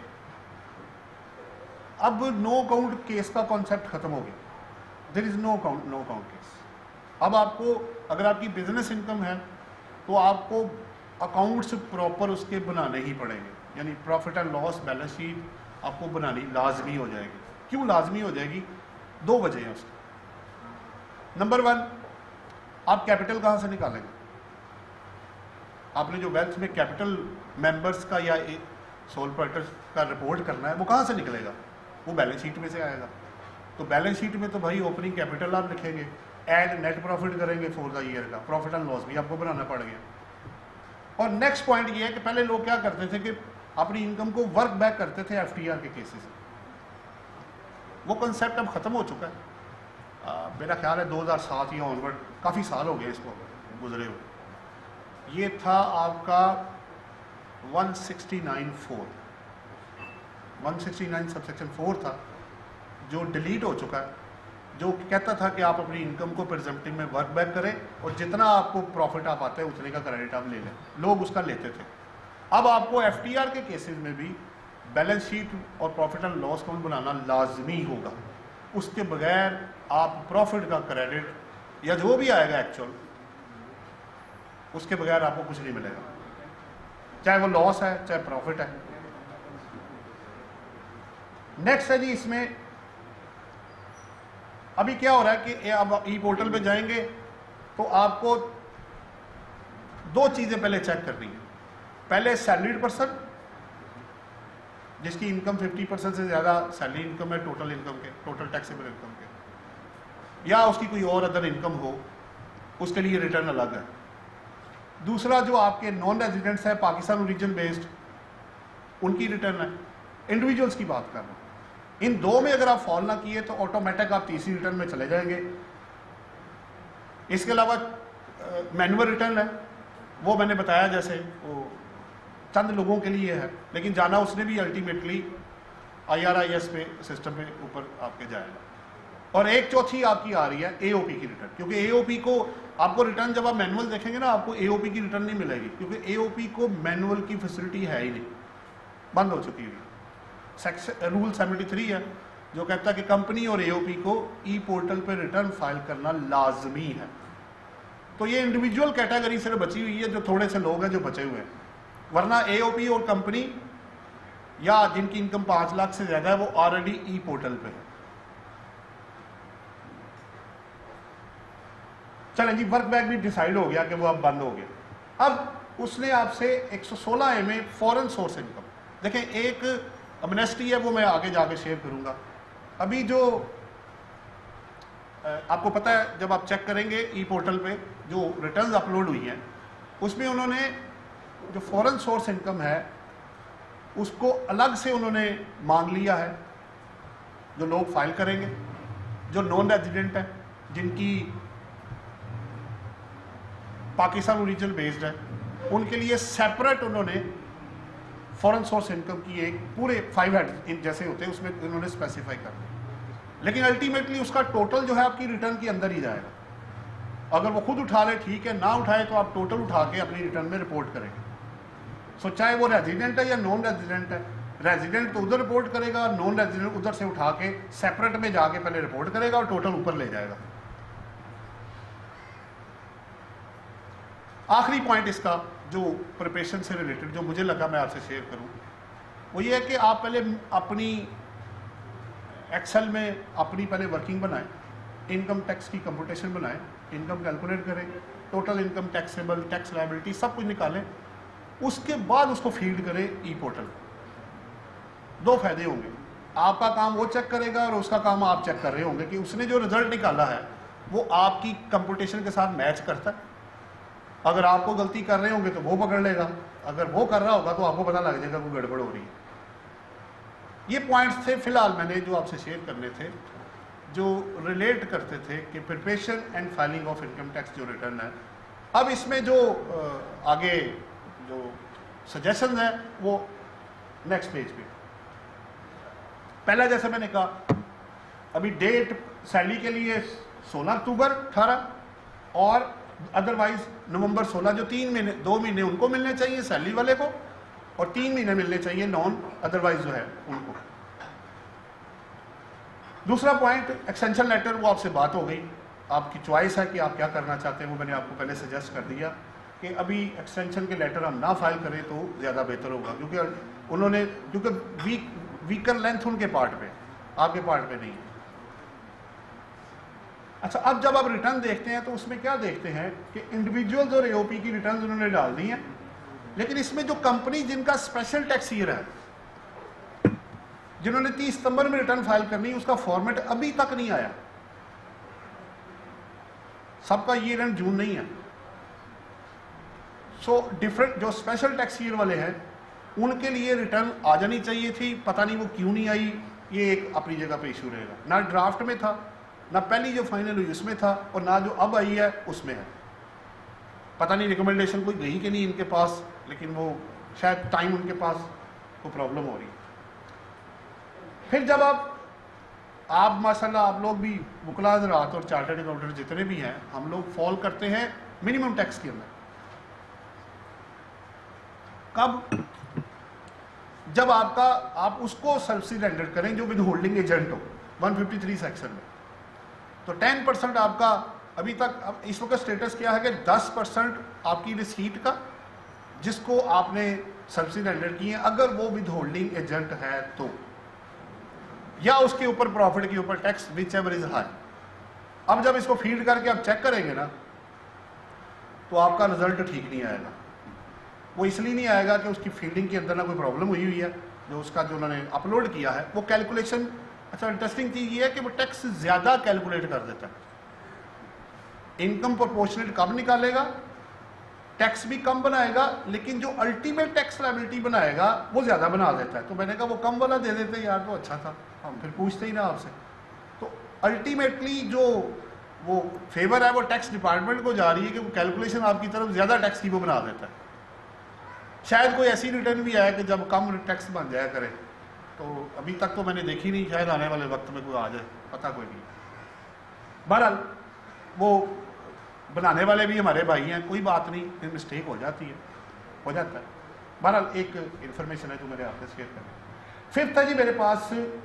अब नो अकाउंट केस का कॉन्सेप्ट खत्म हो गया, there is no account no account case. अब आपको अगर आपकी बिजनेस इनकम है तो आपको अकाउंट्स प्रॉपर उसके बनाने ही पड़ेंगे, यानी profit and loss balance sheet आपको बनानी लाजमी हो जाएगी। क्यों लाजमी हो जाएगी? दो वजह हैं उसकी। नंबर वन, आप कैपिटल कहाँ से निकालेंगे? आपने जो वेल्थ में कैपिटल मेंबर्स का या सोल प्रोप्राइटर्स का रिपोर्ट करना है वो कहाँ से निकलेगा? वो बैलेंस शीट में से आएगा। तो बैलेंस शीट में तो भाई ओपनिंग कैपिटल आप लिखेंगे, एंड नेट प्रॉफिट करेंगे फॉर द ईयर का, प्रॉफिट एंड लॉस भी आपको बनाना पड़ गया। और नेक्स्ट पॉइंट ये है कि पहले लोग क्या करते थे कि अपनी इनकम को वर्क बैक करते थे एफ टी आर के केसेस, वो कंसेप्ट अब खत्म हो चुका है। आ, मेरा ख्याल है दो हज़ार सात या ऑनवर्ड, काफ़ी साल हो गए इसको गुजरे हुए। ये था आपका one sixty nine four one sixty nine subsection four था जो डिलीट हो चुका है, जो कहता था कि आप अपनी इनकम को प्रेजेंटिव में वर्क बैक करें और जितना आपको प्रॉफिट आप आते हैं उतने का क्रेडिट आप ले लें। लोग उसका लेते थे। अब आपको एफ टी आर के केसेस में भी बैलेंस शीट और प्रॉफिट एंड लॉस अकाउंट बनाना लाजमी होगा, उसके बगैर आप प्रॉफिट का क्रेडिट या जो भी आएगा एक्चुअल उसके बगैर आपको कुछ नहीं मिलेगा, चाहे वो लॉस है चाहे प्रॉफिट है। नेक्स्ट है जी, इसमें अभी क्या हो रहा है कि अब ई पोर्टल पे जाएंगे तो आपको दो चीजें पहले चेक करनी है। पहले सैलरीड पर्सन जिसकी इनकम फिफ्टी परसेंट से ज़्यादा सैलरी इनकम है टोटल इनकम के, टोटल टैक्सेबल इनकम के, या उसकी कोई और अदर इनकम हो, उसके लिए रिटर्न अलग है। दूसरा जो आपके नॉन रेजिडेंट्स है पाकिस्तान ओरिजिन बेस्ड, उनकी रिटर्न है। इंडिविजुअल्स की बात कर रहा हूँ। इन दो में अगर आप फॉल ना किए तो ऑटोमेटिक आप तीसरी रिटर्न में चले जाएंगे। इसके अलावा मैनुअल रिटर्न है, वो मैंने बताया जैसे वो चंद लोगों के लिए है, लेकिन जाना उसने भी ultimately I R I S पे सिस्टम पे ऊपर आपके जाएगा। और एक चौथी आपकी आ रही है ए ओ पी की रिटर्न, क्योंकि ए ओ पी को आपको रिटर्न जब आप मैनुअल देखेंगे ना आपको ए ओ पी की रिटर्न नहीं मिलेगी, क्योंकि ए ओ पी को मैनुअल की फैसिलिटी है ही नहीं, बंद हो चुकी हुई। सेक्शन रूल सेवेंटी थ्री है जो कहता है कि कंपनी और एओपी को ई पोर्टल पर रिटर्न फाइल करना लाजमी है। तो ये इंडिविजुअल कैटेगरी से बची हुई है, जो थोड़े से लोग हैं जो बचे हुए हैं, वरना एओपी और कंपनी या जिनकी इनकम पाँच लाख से ज़्यादा है वो ऑलरेडी ई पोर्टल पे है। चलें जी, वर्क बैक भी डिसाइड हो गया कि वो अब बंद हो गया। अब उसने आपसे एक सौ सोलह M A foreign source income, देखें एक अमनेस्टी है वो मैं आगे जाके शेयर करूंगा। अभी जो आपको पता है जब आप चेक करेंगे ई पोर्टल पे जो रिटर्न्स अपलोड हुई हैं उसमें उन्होंने जो फॉरेन सोर्स इनकम है उसको अलग से उन्होंने मांग लिया है। जो लोग फाइल करेंगे, जो नॉन रेजिडेंट है, जिनकी पाकिस्तान ओरिजिनल बेस्ड है, उनके लिए सेपरेट उन्होंने फॉरेन सोर्स इनकम की एक पूरे फाइव हेड जैसे होते हैं उसमें उन्होंने स्पेसिफाई कर दिया। लेकिन अल्टीमेटली उसका टोटल जो है आपकी रिटर्न के अंदर ही जाएगा। अगर वो खुद उठा ले ठीक है, ना उठाए तो आप टोटल उठा के अपनी रिटर्न में रिपोर्ट करेंगे। सो चाहे वो रेजिडेंट है या नॉन रेजिडेंट है, रेजिडेंट तो उधर रिपोर्ट करेगा, नॉन रेजिडेंट उधर से उठा के सेपरेट में जाके पहले रिपोर्ट करेगा और टोटल ऊपर ले जाएगा। आखिरी पॉइंट इसका जो प्रिपरेशन से रिलेटेड जो मुझे लगा मैं आपसे शेयर करूं वो ये है कि आप पहले अपनी एक्सेल में अपनी पहले वर्किंग बनाएं, इनकम टैक्स की कंप्यूटेशन बनाएं, इनकम कैलकुलेट करें, total income taxable, tax liability सब कुछ निकालें, उसके बाद उसको फीड करें ई पोर्टल। दो फायदे होंगे, आपका काम वो चेक करेगा और उसका काम आप चेक कर रहे होंगे कि उसने जो रिजल्ट निकाला है वो आपकी कंप्यूटेशन के साथ मैच करता है। अगर आपको गलती कर रहे होंगे तो वो पकड़ लेगा, अगर वो कर रहा होगा तो आपको पता लग जाएगा कोई गड़बड़ हो रही है। ये पॉइंट्स थे फिलहाल मैंने जो आपसे शेयर करने थे, जो रिलेट करते थे कि preparation and filing of income tax जो रिटर्न है। अब इसमें जो आगे जो सजेशन है वो नेक्स्ट पेज पे। पहला जैसे मैंने कहा अभी डेट सैलरी के लिए सोलह अक्टूबर अठारह और अदरवाइज नवंबर सोलह, जो तीन महीने दो महीने उनको मिलने चाहिए सैलरी वाले को और तीन महीने मिलने चाहिए नॉन अदरवाइज जो है उनको। दूसरा पॉइंट एक्सटेंशन लेटर, वो आपसे बात हो गई, आपकी चॉइस है कि आप क्या करना चाहते हैं, वो मैंने आपको पहले सजेस्ट कर दिया कि अभी एक्सटेंशन के लेटर हम ना फाइल करें तो ज़्यादा बेहतर होगा, क्योंकि उन्होंने क्योंकि वीक वीकर लेंथ उनके पार्ट पे, आपके पार्ट पे नहीं है। अच्छा, अब जब आप रिटर्न देखते हैं तो उसमें क्या देखते हैं कि इंडिविजुअल्स और एओपी की रिटर्न उन्होंने डाल दी हैं, लेकिन इसमें जो कंपनी जिनका स्पेशल टैक्स ईयर है, जिन्होंने तीस सितंबर में रिटर्न फाइल करनी, उसका फॉर्मेट अभी तक नहीं आया। सबका ईयर एंड जून नहीं है। सो so, डिफरेंट जो स्पेशल टैक्स ईयर वाले हैं उनके लिए रिटर्न आ जानी चाहिए थी, पता नहीं वो क्यों नहीं आई। ये एक अपनी जगह पे इशू रहेगा। ना ड्राफ्ट में था, ना पहली जो फाइनल हुई उसमें था, और ना जो अब आई है उसमें है। पता नहीं रिकमेंडेशन कोई गई कि नहीं इनके पास, लेकिन वो शायद टाइम उनके पास को प्रॉब्लम हो रही है। फिर जब आप आप माशाल्लाह आप लोग भी वकला हज़रात और चार्टर्ड अकाउंटेंट जितने भी हैं, हम लोग फॉल करते हैं मिनिमम टैक्स के अंदर। कब? जब आपका आप उसको सब्सिडी रेंडर करें जो विद होल्डिंग एजेंट हो एक सौ तिरेपन सेक्शन में, तो टेन परसेंट आपका अभी तक अब इस वक्त स्टेटस क्या है कि दस परसेंट आपकी रिसीट का जिसको आपने सब्सिडी रेंडर की है, अगर वो विद होल्डिंग एजेंट है तो, या उसके ऊपर प्रॉफिट के ऊपर tax whichever is high. अब जब इसको फीड करके आप चेक करेंगे ना तो आपका रिजल्ट ठीक नहीं आएगा। वो इसलिए नहीं आएगा कि उसकी फील्डिंग के अंदर ना कोई प्रॉब्लम हुई हुई है, जो उसका जो उन्होंने अपलोड किया है वो कैलकुलेशन। अच्छा, इंटरेस्टिंग चीज़ ये है कि वो टैक्स ज़्यादा कैलकुलेट कर देता है। इनकम प्रोपोर्शनेट कम निकालेगा, टैक्स भी कम बनाएगा, लेकिन जो अल्टीमेट टैक्स लायबिलिटी बनाएगा वो ज़्यादा बना देता है। तो मैंने कहा वो कम वाला दे देते यार तो अच्छा था, हम फिर पूछते ही ना आपसे। तो अल्टीमेटली जो वो फेवर है वो टैक्स डिपार्टमेंट को जा रही है कि वो कैलकुलेशन आपकी तरफ ज़्यादा टैक्स की वो बना देता है। शायद कोई ऐसी रिटर्न भी आए कि जब कम टैक्स बन जाया करे, तो अभी तक तो मैंने देखी नहीं, शायद आने वाले वक्त में कोई आ जाए, पता कोई नहीं। बहरहाल वो बनाने वाले भी हमारे भाई हैं, कोई बात नहीं, फिर मिस्टेक हो जाती है, हो जाता है। बहरहाल एक इन्फॉर्मेशन है जो मेरे आपसे शेयर करें। फिफ्थ है जी मेरे पास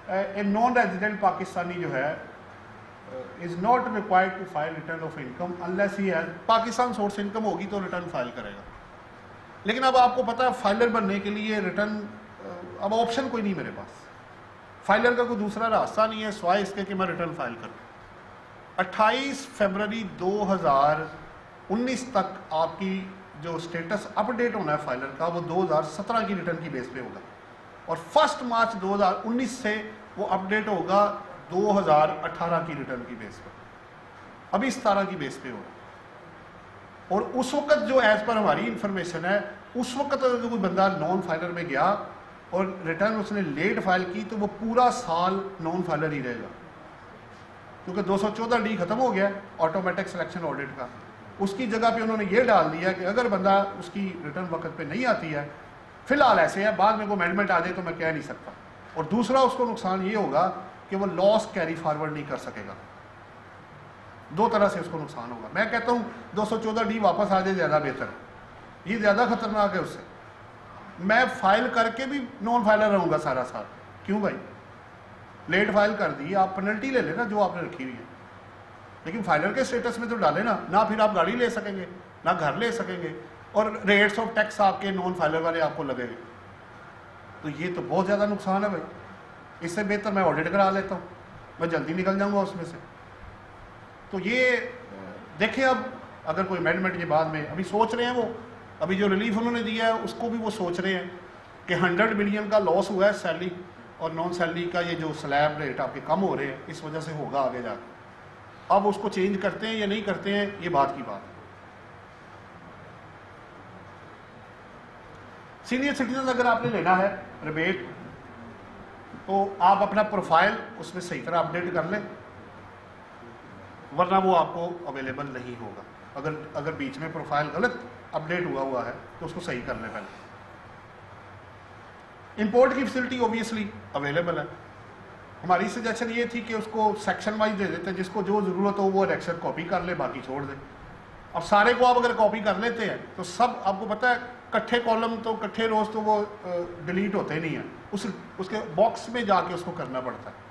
ए नॉन रेजिडेंट पाकिस्तानी जो है is not required to file return of income unless he has Pakistan source income होगी तो रिटर्न फाइल करेगा। लेकिन अब आपको पता है फाइलर बनने के लिए रिटर्न अब ऑप्शन कोई नहीं मेरे पास, फाइलर का कोई दूसरा रास्ता नहीं है सिवाय इसके कि मैं रिटर्न फाइल करूँ। अट्ठाईस फरवरी दो हज़ार उन्नीस तक आपकी जो स्टेटस अपडेट होना है फाइलर का वो दो हज़ार सत्रह की रिटर्न की बेस पे होगा और फर्स्ट मार्च दो हज़ार उन्नीस से वो अपडेट होगा दो हज़ार अठारह की रिटर्न की बेस पे, अभी सतारह की बेस पे होगा। और उस वक्त जो एज पर हमारी इंफॉर्मेशन है उस वक्त अगर कोई बंदा नॉन फाइलर में गया और रिटर्न उसने लेट फाइल की तो वो पूरा साल नॉन फाइलर ही रहेगा, क्योंकि दो सौ चौदह डी खत्म हो गया ऑटोमेटिक सिलेक्शन ऑडिट का। उसकी जगह पे उन्होंने ये डाल दिया कि अगर बंदा उसकी रिटर्न वक्त पे नहीं आती है, फिलहाल ऐसे है, बाद में कोई अमेंडमेंट आ जाए तो मैं कह नहीं सकता। और दूसरा उसको नुकसान ये होगा कि वो लॉस कैरी फॉरवर्ड नहीं कर सकेगा, दो तरह से उसको नुकसान होगा। मैं कहता हूँ दो सौ चौदह डी वापस आ जाए ज़्यादा बेहतर है, ये ज़्यादा खतरनाक है उससे। मैं फाइल करके भी नॉन फाइलर रहूँगा सारा साल, क्यों भाई? लेट फाइल कर दी, आप पेनल्टी ले लेना जो आपने रखी हुई है, लेकिन फाइलर के स्टेटस में तो डाले ना, ना फिर आप गाड़ी ले सकेंगे ना घर ले सकेंगे और रेट्स ऑफ टैक्स आपके नॉन फाइलर वाले आपको लगेंगे, तो ये तो बहुत ज़्यादा नुकसान है भाई। इससे बेहतर मैं ऑडिट करा लेता हूँ, मैं जल्दी निकल जाऊँगा उसमें से। तो ये देखें, अब अगर कोई अमेंडमेंट के बाद में अभी सोच रहे हैं वो, अभी जो रिलीफ उन्होंने दिया है उसको भी वो सोच रहे हैं कि हंड्रेड मिलियन का लॉस हुआ है सैलरी और नॉन सैलरी का, ये जो स्लैब रेट आपके कम हो रहे हैं इस वजह से होगा आगे जाकर। अब उसको चेंज करते हैं या नहीं करते हैं ये बात की बात है। सीनियर सिटीजन अगर आपने लेना है रिबेट तो आप अपना प्रोफाइल उसमें सही तरह अपडेट कर लें, वरना वो आपको अवेलेबल नहीं होगा। अगर अगर बीच में प्रोफाइल गलत अपडेट हुआ हुआ है तो उसको सही कर लें पहले। इंपोर्ट की फैसिलिटी ऑब्वियसली अवेलेबल है। हमारी सजेशन ये थी कि उसको सेक्शन वाइज दे देते हैं, जिसको जो ज़रूरत हो वो रेक्शन कॉपी कर ले, बाकी छोड़ दे। अब सारे को आप अगर कॉपी कर लेते हैं तो सब आपको पता है कट्ठे कॉलम तो कट्ठे रोज तो वो डिलीट होते नहीं हैं, उस उसके बॉक्स में जाके उसको करना पड़ता है।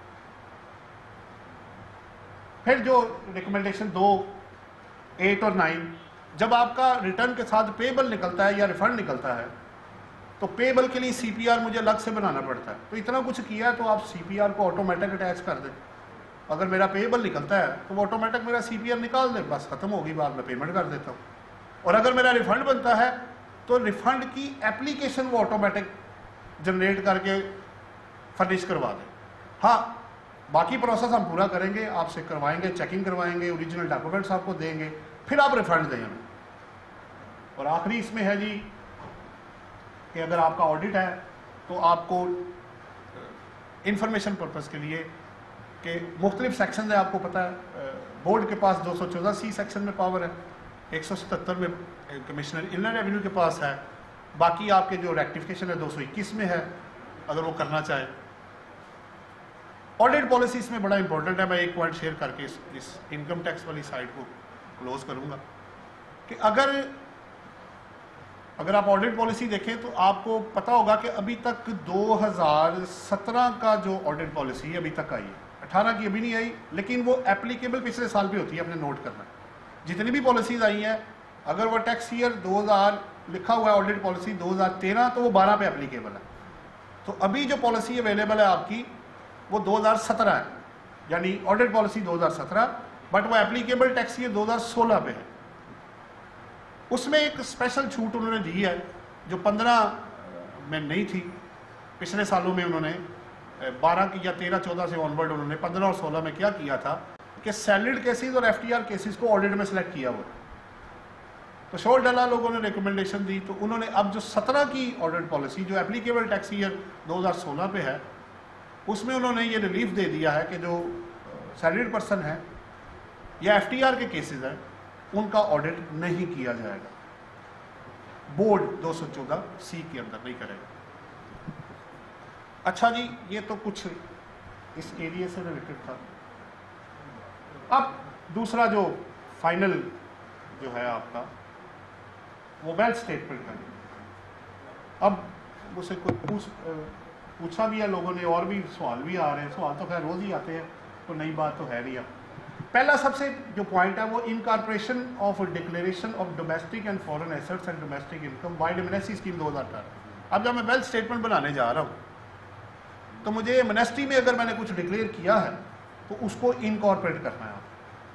फिर जो रिकमेंडेशन दो एट और नाइन, जब आपका रिटर्न के साथ पेबल निकलता है या रिफंड निकलता है तो पेबल के लिए सीपीआर मुझे अलग से बनाना पड़ता है। तो इतना कुछ किया है तो आप सीपीआर को ऑटोमेटिक अटैच कर दें। अगर मेरा पेबल निकलता है तो वो ऑटोमेटिक मेरा सीपीआर निकाल दे, बस खत्म होगी बात, मैं पेमेंट कर देता हूँ। और अगर मेरा रिफंड बनता है तो रिफंड की एप्लीकेशन वो ऑटोमेटिक जनरेट करके फर्निश करवा दें। हाँ, बाकी प्रोसेस हम पूरा करेंगे, आपसे करवाएंगे, चेकिंग करवाएंगे, ओरिजिनल डॉक्यूमेंट्स आपको देंगे, फिर आप रिफंड दें हमें। और आखिरी इसमें है जी कि अगर आपका ऑडिट है तो आपको इंफॉर्मेशन पर्पज़ के लिए कि मुख्तलिफ सेक्शन है, आपको पता है बोर्ड के पास दो सौ चौदह सी सेक्शन में पावर है, एक सौ सतहत्तर में कमिश्नर इनलैंड रेवेन्यू के पास है, बाकी आपके जो रेक्टिफिकेशन है दो सौ इक्कीस में है अगर वो करना चाहे। ऑडिट पॉलिसी इसमें बड़ा इंपॉर्टेंट है। मैं एक पॉइंट शेयर करके इस, इस इनकम टैक्स वाली साइड को क्लोज करूँगा कि अगर अगर आप ऑडिट पॉलिसी देखें तो आपको पता होगा कि अभी तक दो हज़ार सत्रह का जो ऑडिट पॉलिसी है अभी तक आई है, अठारह की अभी नहीं आई, लेकिन वो एप्लीकेबल पिछले साल भी होती है, आपने नोट करना है। जितनी भी पॉलिसीज आई हैं अगर वो टैक्स ईयर दो हज़ार लिखा हुआ है ऑडिट पॉलिसी दो हज़ार तेरह तो वो बारह पे एप्लीकेबल है। तो अभी जो पॉलिसी अवेलेबल है आपकी वो दो हज़ार सत्रह है, यानी ऑडिट पॉलिसी दो हज़ार सत्रह, बट वो एप्लीकेबल टैक्स ईयर दो हज़ार सोलह पे है। उसमें एक स्पेशल छूट उन्होंने दी है जो पंद्रह में नहीं थी, पिछले सालों में उन्होंने बारह की या तेरह चौदह से ऑनवर्ड उन्होंने पंद्रह और सोलह में क्या किया था कि सैलरीड केसेस और एफटीआर केसेस को ऑडिट में सेलेक्ट किया हुआ। तो शोर डाला लोगों ने रिकमेंडेशन दी, तो उन्होंने अब जो सत्रह की ऑडिट पॉलिसी जो एप्लीकेबल टैक्स ईयर दो हज़ार सोलह पे है उसमें उन्होंने ये रिलीफ दे दिया है कि जो सैलरीड पर्सन है या एफटीआर के केसेस हैं उनका ऑडिट नहीं किया जाएगा, बोर्ड दो सौ चौदह सी के अंदर नहीं करेगा। अच्छा जी, ये तो कुछ इस एरिया से रिलेटेड था। अब दूसरा जो फाइनल जो है आपका वो वेल्थ स्टेटमेंट का। अब मुझसे कोई पूछ पूछा भी है लोगों ने और भी सवाल भी आ रहे हैं, सवाल तो खैर रोज़ ही आते हैं, तो नई बात तो है नहीं। अब पहला सबसे जो पॉइंट है वो incorporation of declaration of domestic and foreign assets and domestic income by amnesty scheme दो हज़ार अठारह। अब जब मैं वेल्थ स्टेटमेंट बनाने जा रहा हूँ तो मुझे एमनेस्टी में अगर मैंने कुछ डिक्लेयर किया है तो उसको इनकॉर्पोरेट करना है।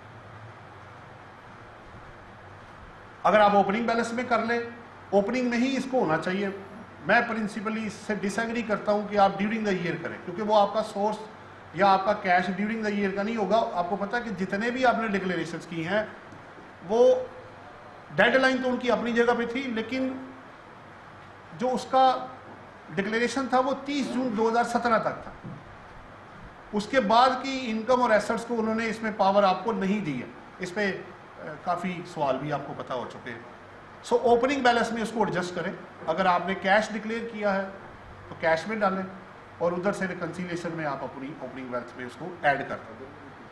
अगर आप ओपनिंग बैलेंस में कर ले, ओपनिंग में ही इसको होना चाहिए। मैं प्रिंसिपली इससे डिसएग्री करता हूं कि आप ड्यूरिंग द ईयर करें, क्योंकि वो आपका सोर्स या आपका कैश ड्यूरिंग द ईयर का नहीं होगा। आपको पता है कि जितने भी आपने डिक्लेरेशंस की हैं वो डेडलाइन तो उनकी अपनी जगह पे थी, लेकिन जो उसका डिक्लेरेशन था वो तीस जून दो हज़ार सत्रह तक था। उसके बाद की इनकम और एसेट्स को उन्होंने इसमें पावर आपको नहीं दी है। इस पर काफ़ी सवाल भी आपको पता हो चुके हैं। सो ओपनिंग बैलेंस में उसको एडजस्ट करें। अगर आपने कैश डिक्लेयर किया है तो कैश में डालें और उधर से रिकन्सिलिएशन में आप अपनी ओपनिंग बैलेंस में उसको ऐड कर दें।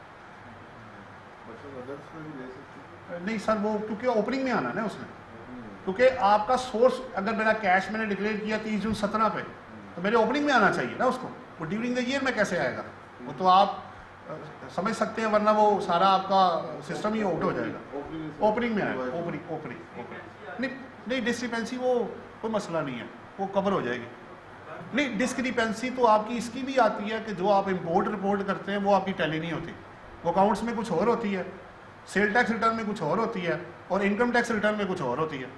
नहीं सर, वो क्योंकि ओपनिंग में आना है ना उसमें, क्योंकि आपका सोर्स अगर मेरा कैश मैंने डिक्लेयर किया तीस जून सत्रह पे तो मेरे ओपनिंग में आना चाहिए ना उसको। वो ड्यूरिंग द ईयर में कैसे आएगा? वो तो आप समझ सकते हैं, वरना वो सारा आपका सिस्टम ही आउट हो जाएगा। ओपनिंग में आएगा, ओपनिंग ओपनिंग ओपनिंग नहीं नहीं डिस्क्रिपेंसी वो कोई मसला नहीं है, वो कवर हो जाएगी। नहीं डिस्क्रिपेंसी तो आपकी इसकी भी आती है कि जो आप इंपोर्ट रिपोर्ट करते हैं वो आपकी टैली नहीं होती, वो अकाउंट्स में कुछ और होती है, सेल टैक्स रिटर्न में कुछ और होती है और इनकम टैक्स रिटर्न में कुछ और होती है।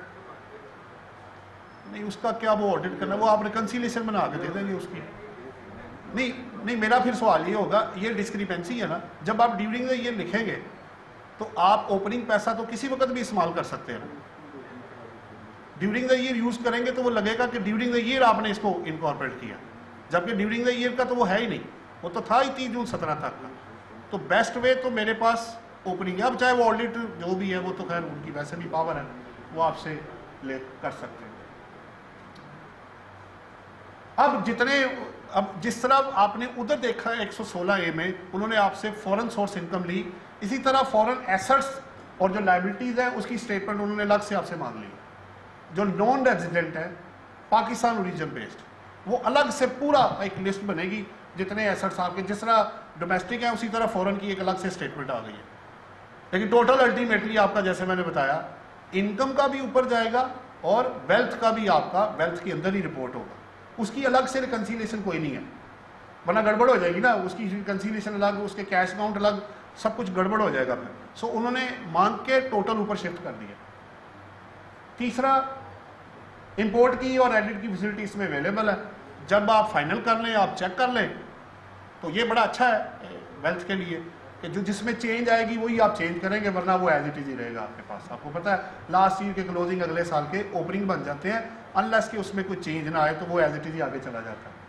नहीं उसका क्या वो ऑडिट करना, वो आप रिकन्सिलिएशन बना के दे देंगे उसकी। नहीं नहीं मेरा फिर सवाल ये होगा, ये डिस्क्रिपेंसी है ना, जब आप ड्यूरिंग द ईयर लिखेंगे तो आप ओपनिंग पैसा तो किसी वक्त भी इस्तेमाल कर सकते हैं ना। ड्यूरिंग द ईयर यूज करेंगे तो वो लगेगा कि ड्यूरिंग द ईयर आपने इसको इनकॉर्पोरेट किया, जबकि ड्यूरिंग द ईयर का तो वो है ही नहीं, वो तो था ही तीस जून सत्रह तक का। तो बेस्ट वे तो मेरे पास ओपनिंग है। अब चाहे वो ऑडिट जो भी है वो तो खैर उनकी वैसे भी पावर है, वो आपसे ले कर सकते हैं। अब जितने अब जिस तरह आपने उधर देखा है एक सौ सोलह ए में उन्होंने आपसे फॉरेन सोर्स इनकम ली, इसी तरह फॉरेन एसेट्स और जो लायबिलिटीज है उसकी स्टेटमेंट उन्होंने अलग से आपसे मांग ली। जो नॉन रेजिडेंट है पाकिस्तान ओरिजिन बेस्ड, वो अलग से पूरा एक लिस्ट बनेगी जितने एसेट्स आपके, जिस तरह डोमेस्टिक है उसी तरह फॉरेन की एक अलग से स्टेटमेंट आ गई है। लेकिन टोटल अल्टीमेटली आपका जैसे मैंने बताया इनकम का भी ऊपर जाएगा और वेल्थ का भी आपका वेल्थ के अंदर ही रिपोर्ट होगा, उसकी अलग से रिकन्सिलिएशन कोई नहीं है, वरना गड़बड़ हो जाएगी ना, उसकी रिकन्सिलिएशन अलग, उसके कैश अकाउंट अलग, सब कुछ गड़बड़ हो जाएगा फिर। सो उन्होंने मांग के टोटल ऊपर शिफ्ट कर दिया। तीसरा, इंपोर्ट की और एडिट की फैसिलिटी इसमें अवेलेबल है, जब आप फाइनल कर लें आप चेक कर लें तो ये बड़ा अच्छा है वेल्थ के लिए कि जो जिसमें चेंज आएगी वही आप चेंज करेंगे, वरना वो एज इट इज ही रहेगा आपके पास। आपको पता है लास्ट ईयर के क्लोजिंग अगले साल के ओपनिंग बन जाते हैं, अनलेस कि उसमें कोई चेंज ना आए तो वो एज इट इज ही आगे चला जाता है।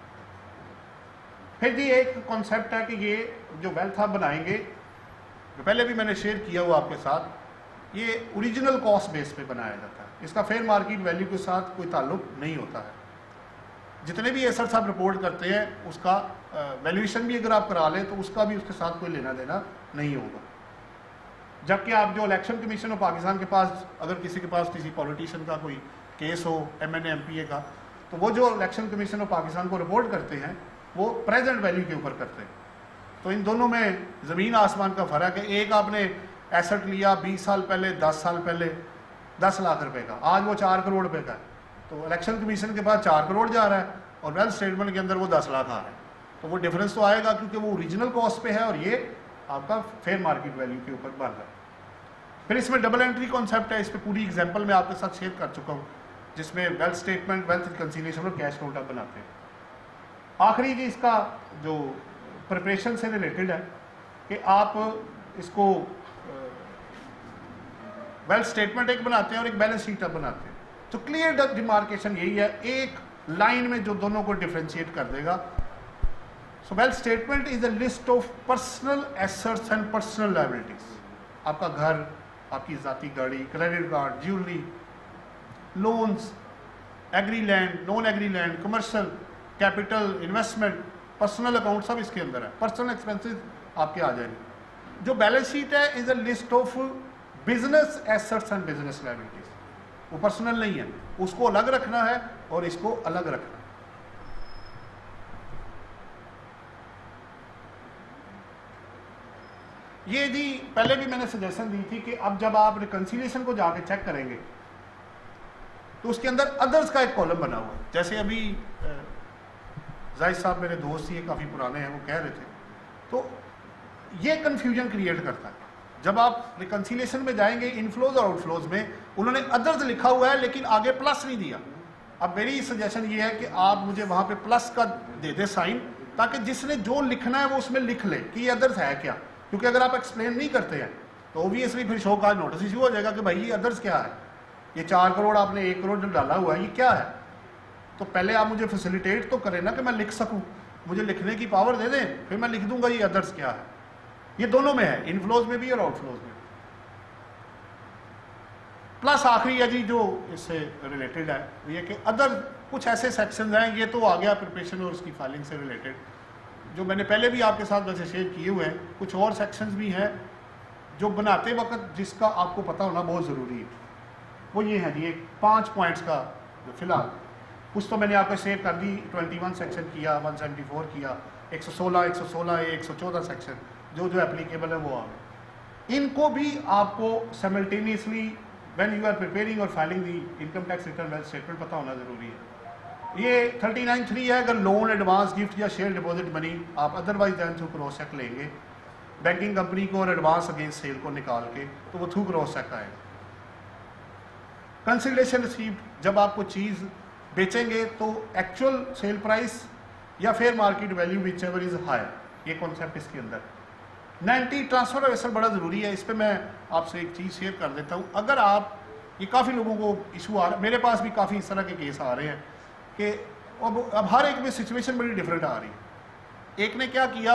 फिर जी एक कॉन्सेप्ट है कि ये जो वेल्थ आप बनाएंगे, जो पहले भी मैंने शेयर किया हुआ आपके साथ, ये ओरिजिनल कॉस्ट बेस पे बनाया जाता है, इसका फेयर मार्केट वैल्यू के साथ कोई ताल्लुक नहीं होता है। जितने भी एसेट्स आप रिपोर्ट करते हैं उसका वैल्यूएशन भी अगर आप करा लें तो उसका भी उसके साथ कोई लेना देना नहीं होगा। जबकि आप जो इलेक्शन कमीशन ऑफ पाकिस्तान के पास अगर किसी के पास किसी पॉलिटिशियन का कोई केस हो M N A M P A का, तो वो जो इलेक्शन कमीशन ऑफ पाकिस्तान को रिपोर्ट करते हैं वो प्रेजेंट वैल्यू के ऊपर करते हैं। तो इन दोनों में ज़मीन आसमान का फ़र्क है। एक आपने एसेट लिया बीस साल पहले, दस साल पहले दस लाख रुपए का, आज वो चार करोड़ रुपए का है, तो इलेक्शन कमीशन के पास चार करोड़ जा रहा है और वेल्थ स्टेटमेंट के अंदर वो दस लाख आ रहा है, तो वो डिफरेंस तो आएगा क्योंकि वो ओरिजिनल कॉस्ट पे है और ये आपका फेयर मार्केट वैल्यू के ऊपर बन रहा है। फिर इसमें डबल एंट्री कॉन्सेप्ट है, इस पर पूरी एग्जाम्पल मैं आपके साथ शेयर कर चुका हूँ, जिसमें वेल्थ स्टेटमेंट, वेल्थ रिकन्सिलिएशन और कैश काउंट आप बनाते हैं। आखिरी जी इसका जो प्रिपरेशन से रिलेटेड है कि आप इसको वेल्थ स्टेटमेंट एक बनाते हैं और एक बैलेंस शीट आप बनाते हैं, तो क्लियर डिमार्केशन यही है, एक लाइन में जो दोनों को डिफरेंशिएट कर देगा। So wealth statement is a list of personal assets and personal liabilities. आपका घर, आपकी जाती गाड़ी, credit card, jewellery, loans, agri land, non agri land, commercial capital, investment, personal account सब इसके अंदर है, पर्सनल एक्सपेंसेस आपके आ जाएंगे। जो बैलेंस शीट है is a list of business assets and business liabilities, वो पर्सनल नहीं है, उसको अलग रखना है और इसको अलग रखना है। ये जी पहले भी मैंने सजेशन दी थी कि अब जब आप रिकन्सिलिएशन को जाके चेक करेंगे तो उसके अंदर अदर्स का एक कॉलम बना हुआ है। जैसे अभी जाहिद साहब मेरे दोस्त ही काफ़ी पुराने हैं, वो कह रहे थे, तो ये कन्फ्यूजन क्रिएट करता है। जब आप रिकन्सिलिएशन में जाएंगे इनफ्लोज और आउटफ्लोज में उन्होंने अदर्स लिखा हुआ है लेकिन आगे प्लस नहीं दिया। अब मेरी सजेशन ये है कि आप मुझे वहाँ पे प्लस का दे दे साइन, ताकि जिसने जो लिखना है वो उसमें लिख ले कि ये अदर्स है क्या। क्योंकि अगर आप एक्सप्लेन नहीं करते हैं तो ओबियसली फिर शो का नोटिस इशू हो जाएगा कि भाई ये अदर्स क्या है, ये चार करोड़ आपने एक करोड़ जो डाला हुआ है ये क्या है। तो पहले आप मुझे फैसिलिटेट तो करें ना कि मैं लिख सकूं, मुझे लिखने की पावर दे दें, फिर मैं लिख दूंगा ये अदर्स क्या है। ये दोनों में है, इनफ्लोज में भी और आउटफ्लोज में। प्लस आखिरी है जी जो इससे रिलेटेड है ये कि अदर कुछ ऐसे सेक्शन हैं, ये तो आ गया प्रिपरेशन और उसकी फाइलिंग से रिलेटेड, जो मैंने पहले भी आपके साथ वैसे शेयर किए हुए हैं। कुछ और सेक्शंस भी हैं जो बनाते वक्त जिसका आपको पता होना बहुत ज़रूरी है। वो ये है जी एक पाँच पॉइंट्स का जो फिलहाल कुछ तो मैंने आपको शेयर कर दी, इक्कीस सेक्शन किया, एक सौ चौहत्तर किया, एक सौ सोलह एक सौ सोलह एक सौ चौदह सेक्शन जो जो एप्लीकेबल है वो आ गए। इनको भी आपको simultaneously when you are preparing और filing the income tax return wealth statement पता होना ज़रूरी है। ये थर्टी नाइन थ्री है, अगर लोन एडवांस गिफ्ट या शेयर डिपॉजिट मनी आप otherwise than through cross cheque लेंगे बैंकिंग कंपनी को और एडवांस अगेंस्ट सेल को निकाल के, तो वो थ्रू क्रॉस चेक आएगा। कंसिडरेशन रिसीव्ड, जब आप कोई चीज़ बेचेंगे तो एक्चुअल सेल प्राइस या fair market value whichever is higher, ये कॉन्सेप्ट इसके अंदर। नाइन्टी ट्रांसफर ऑफ एसेट बड़ा ज़रूरी है, इस पर मैं आपसे एक चीज़ शेयर कर देता हूँ। अगर आप, ये काफ़ी लोगों को इशू आ रहा है, मेरे पास भी काफ़ी इस तरह के केस आ रहे हैं कि अब अब हर एक में सिचुएशन बड़ी डिफरेंट आ रही है। एक ने क्या किया,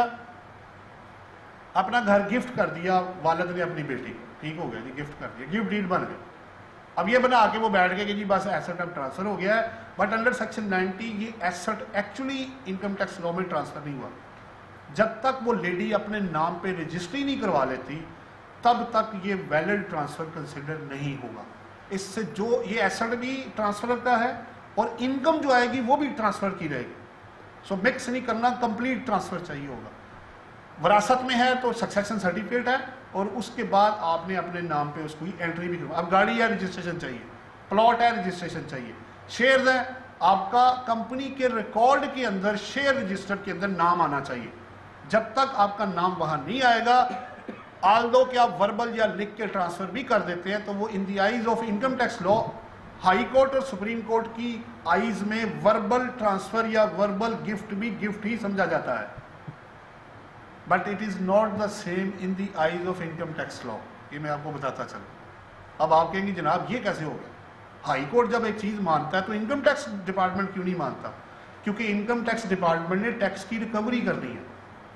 अपना घर गिफ्ट कर दिया वालिद ने अपनी बेटी को, ठीक हो गया जी, गिफ्ट कर दिया, गिफ्ट डीड बन गया। अब ये बना के वो बैठ गए कि जी बस एसेट अब ट्रांसफर हो गया है, बट अंडर सेक्शन नाइन्टी ये asset actually income tax law में ट्रांसफर नहीं हुआ। जब तक वो लेडी अपने नाम पे रजिस्ट्री नहीं करवा लेती तब तक ये वैलिड ट्रांसफर कंसिडर नहीं होगा। इससे जो ये एसेट भी ट्रांसफर का है और इनकम जो आएगी वो भी ट्रांसफर की रहेगी। सो मिक्स नहीं करना, कंप्लीट ट्रांसफर चाहिए होगा। वरासत में है तो सक्सेशन सर्टिफिकेट है और उसके बाद आपने अपने नाम पे उसको एंट्री भी करवा। अब गाड़ी है रजिस्ट्रेशन चाहिए, प्लॉट है रजिस्ट्रेशन चाहिए, शेयर्स है, आपका कंपनी के रिकॉर्ड के अंदर शेयर रजिस्टर के अंदर नाम आना चाहिए। जब तक आपका नाम वहां नहीं आएगा, आल्दो कि आप वर्बल या लिख के ट्रांसफर भी कर देते हैं, तो वो in the eyes of income tax law high court और सुप्रीम कोर्ट की आइज में वर्बल ट्रांसफर या वर्बल गिफ्ट भी गिफ्ट ही समझा जाता है, but it is not the same in the eyes of income tax law. ये मैं आपको बताता चलूँ। अब आप कहेंगे जनाब ये कैसे हो गया, हाई कोर्ट जब एक चीज़ मानता है तो इनकम टैक्स डिपार्टमेंट क्यों नहीं मानता? क्योंकि इनकम टैक्स डिपार्टमेंट ने टैक्स की रिकवरी करनी है,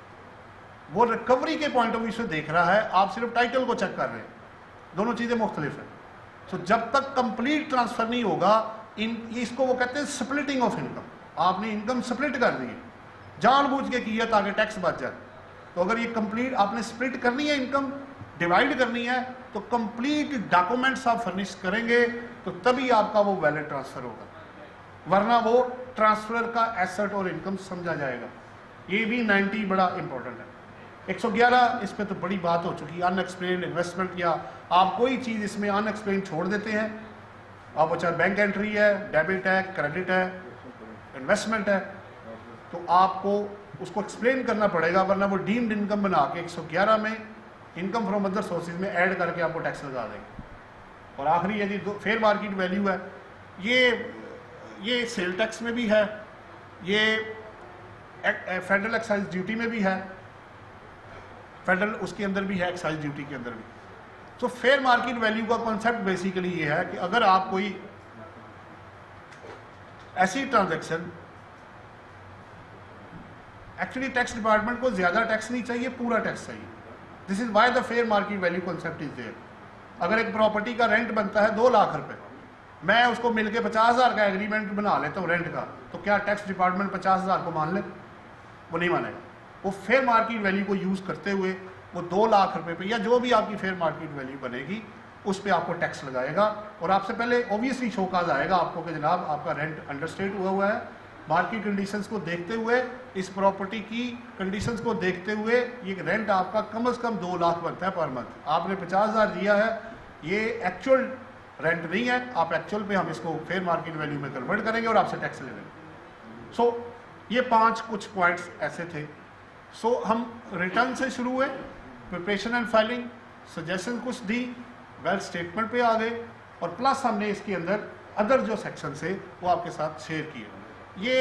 वो रिकवरी के पॉइंट ऑफ व्यू से देख रहा है, आप सिर्फ टाइटल को चेक कर रहे हैं, दोनों चीज़ें मुख्तलिफ हैं। तो so, जब तक कंप्लीट ट्रांसफर नहीं होगा, इन इसको वो कहते हैं स्प्लिटिंग ऑफ इनकम। आपने इनकम स्प्लिट कर दी है, जानबूझ के किया ताकि टैक्स बच जाए। तो अगर ये कंप्लीट आपने स्प्लिट करनी है, इनकम डिवाइड करनी है, तो कंप्लीट डॉक्यूमेंट्स आप फर्निश करेंगे तो तभी आपका वो वैलिड ट्रांसफर होगा, वरना वो ट्रांसफर का एसेट और इनकम समझा जाएगा। ये भी नाइन्टी बड़ा इंपॉर्टेंट है। एक सौ ग्यारह इस पे तो बड़ी बात हो चुकी है, अनएक्सप्लेन्ड इन्वेस्टमेंट, या आप कोई चीज़ इसमें अनएक्सप्लेन्ड छोड़ देते हैं, अब वो चाहे बैंक एंट्री है, डेबिट है, क्रेडिट है, इन्वेस्टमेंट है, तो आपको उसको एक्सप्लेन करना पड़ेगा, वरना वो डीम्ड इनकम बना के एक सौ ग्यारह में इनकम फ्रॉम अदर सोर्सेज में ऐड करके आपको टैक्स लगा देंगे। और आखिरी यदि फेयर मार्केट वैल्यू है, ये ये सेल टैक्स में भी है, ये फेडरल एक्साइज ड्यूटी में भी है, फेडरल उसके अंदर भी है, एक्साइज ड्यूटी के अंदर भी। तो फेयर मार्केट वैल्यू का कॉन्सेप्ट बेसिकली ये है कि अगर आप कोई ऐसी ट्रांजैक्शन, एक्चुअली टैक्स डिपार्टमेंट को ज्यादा टैक्स नहीं चाहिए, पूरा टैक्स चाहिए। This is why the fair market value concept is there. अगर एक प्रॉपर्टी का रेंट बनता है दो लाख रुपए, मैं उसको मिलके पचास हजार का एग्रीमेंट बना लेता हूँ रेंट का, तो क्या टैक्स डिपार्टमेंट पचास हजार को मान ले? वो नहीं मानेगा। वो फेयर मार्केट वैल्यू को यूज करते हुए वो दो लाख रुपए पे या जो भी आपकी फेयर मार्केट वैल्यू बनेगी उस पर आपको टैक्स लगाएगा। और आपसे पहले ऑब्वियसली शोकाज आएगा आपको कि जनाब आपका रेंट अंडरस्टेट हुआ हुआ है, बाहर की कंडीशंस को देखते हुए, इस प्रॉपर्टी की कंडीशंस को देखते हुए ये रेंट आपका कम से कम दो लाख बनता है पर मंथ। आपने पचास हज़ार दिया है, ये एक्चुअल रेंट नहीं है, आप एक्चुअल पे हम इसको फेयर मार्केट वैल्यू में कन्वर्ट करेंगे और आपसे टैक्स ले लेंगे। सो so, ये पांच कुछ पॉइंट्स ऐसे थे। सो so, हम रिटर्न से शुरू हुए, प्रिपरेशन एंड फाइलिंग, सजेशन कुछ दी, वेल्थ स्टेटमेंट पे आ गए, और प्लस हमने इसके अंदर अदर जो सेक्शन से वो आपके साथ शेयर किए। ये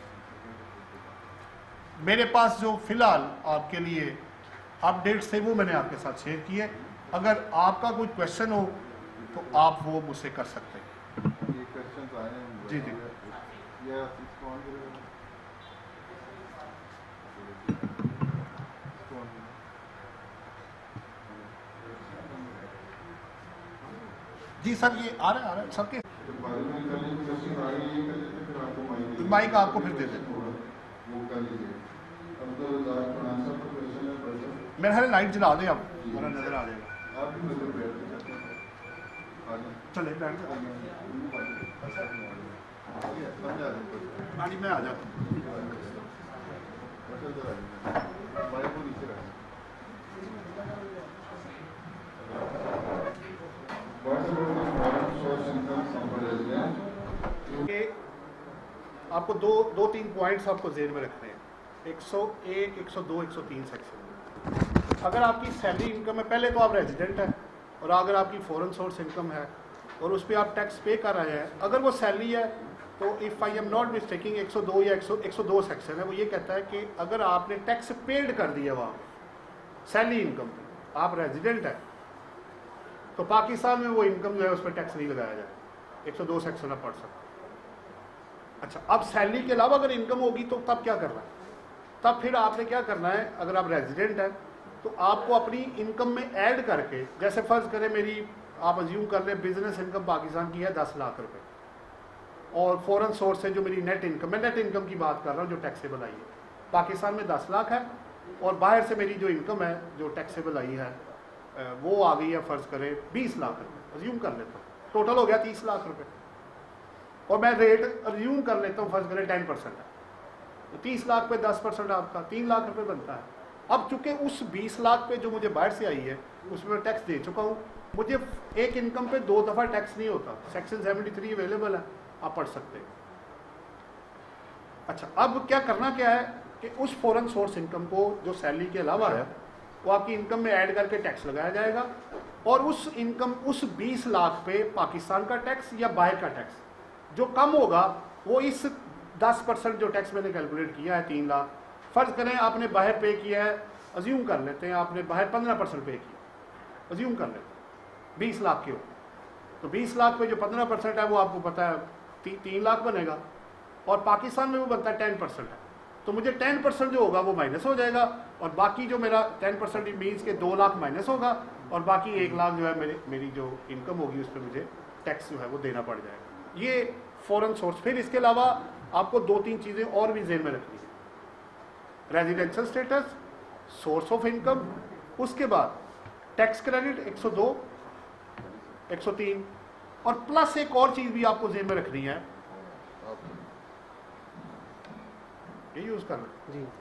मेरे पास जो फिलहाल आपके लिए अपडेट्स थे वो मैंने आपके साथ शेयर किए। अगर आपका कोई क्वेश्चन हो तो आप वो मुझसे कर सकते हैं। ये क्वेश्चंस आए हैं जी जी या इसको ऑन करें। जी सर, ये आ रहा है आ रहा है सबके तो माइक आपको फिर दे दें। मेरे हरे लाइट जला दें आप, मेरा नजर आ जाएगा। चले बैठ हाँ जी, मैं आ जाता हूँ। आपको दो दो तीन पॉइंट्स आपको जेर में रखने हैं। एक सौ एक, एक सौ दो, एक सौ तीन सेक्शन। अगर आपकी सैलरी इनकम है, पहले तो आप रेजिडेंट हैं, और अगर आपकी फॉरेन सोर्स इनकम है और उस पर आप टैक्स पे कर रहे हैं, अगर वो सैलरी है तो if I am not mistaking एक सौ दो या एक सौ दो सेक्शन है, वो ये कहता है कि अगर आपने टैक्स पेड कर दिया वहाँ सैलरी इनकम पे, आप रेजिडेंट है, तो पाकिस्तान में वो इनकम जो है उस पर टैक्स नहीं लगाया जाए। एक सौ दो सेक्शन आप पढ़ सकते। अच्छा, अब सैलरी के अलावा अगर इनकम होगी तो तब क्या करना है? तब फिर आपने क्या करना है, अगर आप रेजिडेंट हैं तो आपको अपनी इनकम में ऐड करके, जैसे फ़र्ज़ करें मेरी, आप अज्यूम कर लें बिजनेस इनकम पाकिस्तान की है दस लाख रुपए, और फॉरेन सोर्स से जो मेरी नेट इनकम, मैं नेट इनकम की बात कर रहा हूँ जो टैक्सेबल आई है, पाकिस्तान में दस लाख है, और बाहर से मेरी जो इनकम है जो टैक्सेबल आई है वो आ गई है फ़र्ज़ करें बीस लाख रुपये, अज्यूम कर लेता हूँ, टोटल हो गया तीस लाख रुपये, और मैं रेट अज्यूम कर लेता हूँ फ़र्ज़ करें टेन परसेंट है, तो तीस लाख पे दस परसेंट आपका तीन लाख रुपए बनता है। अब चूंकि उस बीस लाख पे जो मुझे बाहर से आई है उसमें मैं टैक्स दे चुका हूँ, मुझे एक इनकम पे दो दफ़ा टैक्स नहीं होता। सेक्शन सेवेंटी थ्री अवेलेबल है, आप पढ़ सकते हैं। अच्छा, अब क्या करना क्या है कि उस फॉरेन सोर्स इनकम को जो सैलरी के अलावा है वो आपकी इनकम में ऐड करके टैक्स लगाया जाएगा, और उस इनकम उस बीस लाख पे पाकिस्तान का टैक्स या बाहर का टैक्स जो कम होगा वो इस दस परसेंट जो टैक्स मैंने कैलकुलेट किया है तीन लाख, फ़र्ज़ करें आपने बाहर पे किया है, अज्यूम कर लेते हैं आपने बाहर पंद्रह परसेंट पे किया, अज्यूम कर लेते हैं बीस लाख के हो, तो बीस लाख पे जो पंद्रह परसेंट है वो आपको पता है ती, तीन लाख बनेगा, और पाकिस्तान में वो बनता है टेन परसेंट है, तो मुझे टेन परसेंट जो होगा वो माइनस हो जाएगा, और बाकी जो मेरा टेन परसेंट मीन्स के दो लाख माइनस होगा, और बाकी एक लाख जो है मेरे मेरी जो इनकम होगी उस पर मुझे टैक्स जो है वो देना पड़ जाएगा। ये फॉरेन सोर्स। फिर इसके अलावा आपको दो तीन चीज़ें और भी ज़हन में रखनी है, residential status, source of income, उसके बाद टैक्स क्रेडिट एक सौ दो, एक सौ तीन, और प्लस एक और चीज़ भी आपको ज़हन में रखनी है, ये यूज़ करना जी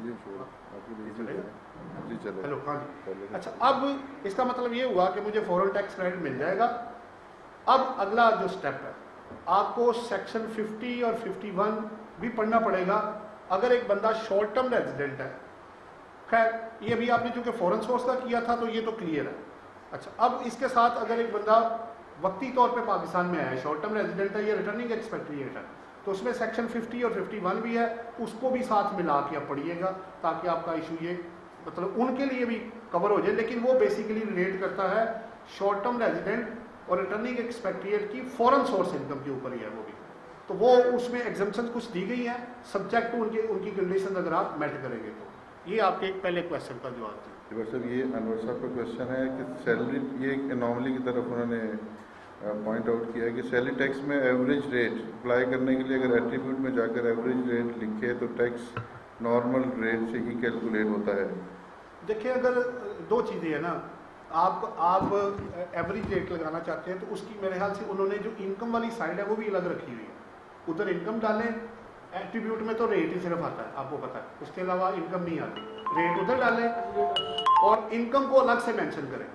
हेलो हाँ जी। अच्छा, अब इसका मतलब ये हुआ कि मुझे फॉरेन टैक्स क्रेडिट मिल जाएगा। अब अगला जो स्टेप है, आपको सेक्शन फिफ्टी और फिफ्टी वन भी पढ़ना पड़ेगा अगर एक बंदा शॉर्ट टर्म रेजिडेंट है। खैर ये भी आपने चूंकि फॉरेन सोर्स का किया था तो ये तो क्लियर है। अच्छा, अब इसके साथ अगर एक बंदा वक्ती तौर पे पाकिस्तान में है, शॉर्ट टर्म रेजिडेंट है, ये रिटर्निंग एक्सपेक्ट्रिएट है, तो उसमें सेक्शन फिफ्टी और फिफ्टी वन भी है, उसको भी साथ मिला के आप पढ़िएगा ताकि आपका इशू ये मतलब उनके लिए भी कवर हो जाए। लेकिन वो बेसिकली रिलेट करता है शॉर्ट टर्म रेजिडेंट और रिटर्निंग एक्सपेक्ट्रिएट की फॉरेन सोर्स इनकम के ऊपर ही है वो भी, तो वो उसमें एग्जाम्पशन कुछ दी गई हैं सब्जेक्ट टू उनके उनकी कंडीशन अगर आप मेट करेंगे तो। ये आपके एक पहले क्वेश्चन का जवाब था। सर ये अनवर साहब का क्वेश्चन है कि सैलरी, ये एक एनॉमली की तरफ उन्होंने पॉइंट आउट किया कि सैलरी टैक्स में एवरेज रेट अप्लाई करने के लिए अगर एट्रीब्यूट में जाकर एवरेज रेट लिखे तो टैक्स नॉर्मल रेट से ही कैलकुलेट होता है। देखिए, अगर दो चीज़ें हैं ना, आप आप एवरेज रेट लगाना चाहते हैं तो उसकी मेरे ख्याल से उन्होंने जो इनकम वाली साइड है वो भी अलग रखी हुई है, उधर इनकम डालें, एट्रीब्यूट में तो रेट ही सिर्फ आता है, आपको पता है, उसके अलावा इनकम नहीं आती। रेट उधर डालें और इनकम को अलग से मेंशन करें।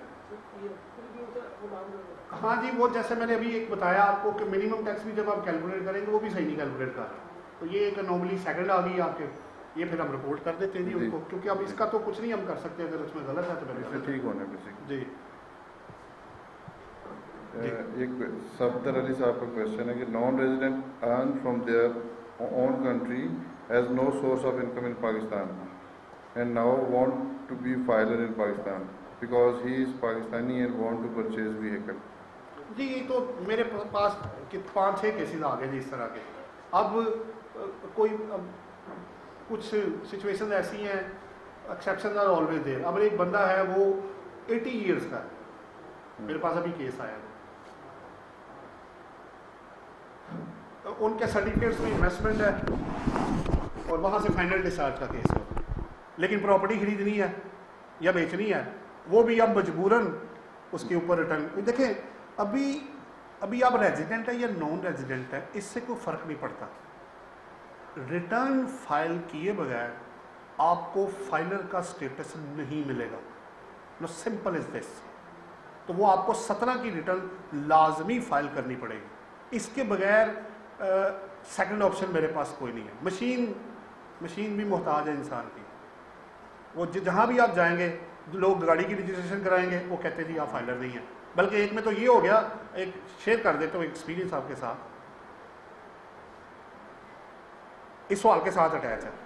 हाँ जी, वो जैसे मैंने अभी एक बताया आपको कि मिनिमम टैक्स भी जब आप कैलकुलेट करेंगे वो भी सही नहीं कैलकुलेट कर रहे, तो ये एक अनोमली सेकंड आ गई आपके, ये फिर हम रिपोर्ट कर देते हैं जी उनको, क्योंकि अब इसका तो कुछ नहीं हम कर सकते, अगर उसमें गलत है तो फिर ठीक होने पे जी। एक सफदर अली साहब का क्वेश्चन है कि non resident earn from their own country has no source of income in Pakistan and now want to be filer in Pakistan because he is Pakistani and want to purchase vehicle. जी, तो मेरे पास कि पाँच छः केसेस आ गए जी इस तरह के। अब कोई अब कुछ सिचुएशन ऐसी हैं, एक्सेप्शन आर ऑलवेज देयर। अब एक बंदा है वो अस्सी इयर्स का है, मेरे पास अभी केस आया है, तो उनके सर्टिफिकेट्स में इन्वेस्टमेंट है और वहाँ से फाइनल डिस्चार्ज का केस है, लेकिन प्रॉपर्टी खरीदनी है या बेचनी है, वो भी अब मजबूरन उसके ऊपर रिटर्न। देखें, अभी अभी आप रेजिडेंट है या नॉन रेजिडेंट है, इससे कोई फ़र्क नहीं पड़ता। रिटर्न फाइल किए बगैर आपको फाइलर का स्टेटस नहीं मिलेगा, नो सिंपल इज दिस। तो वो आपको सत्रह की रिटर्न लाजमी फाइल करनी पड़ेगी, इसके बगैर सेकंड ऑप्शन मेरे पास कोई नहीं है। मशीन मशीन भी मोहताज है इंसान की, वो जहाँ भी आप जाएंगे लोग गाड़ी की रजिस्ट्रेशन कराएंगे, वो कहते हैं जी आप फाइलर नहीं है। बल्कि एक में तो ये हो गया, एक शेयर कर देता हूँ एक्सपीरियंस आपके साथ, इस सवाल के साथ अटैच है।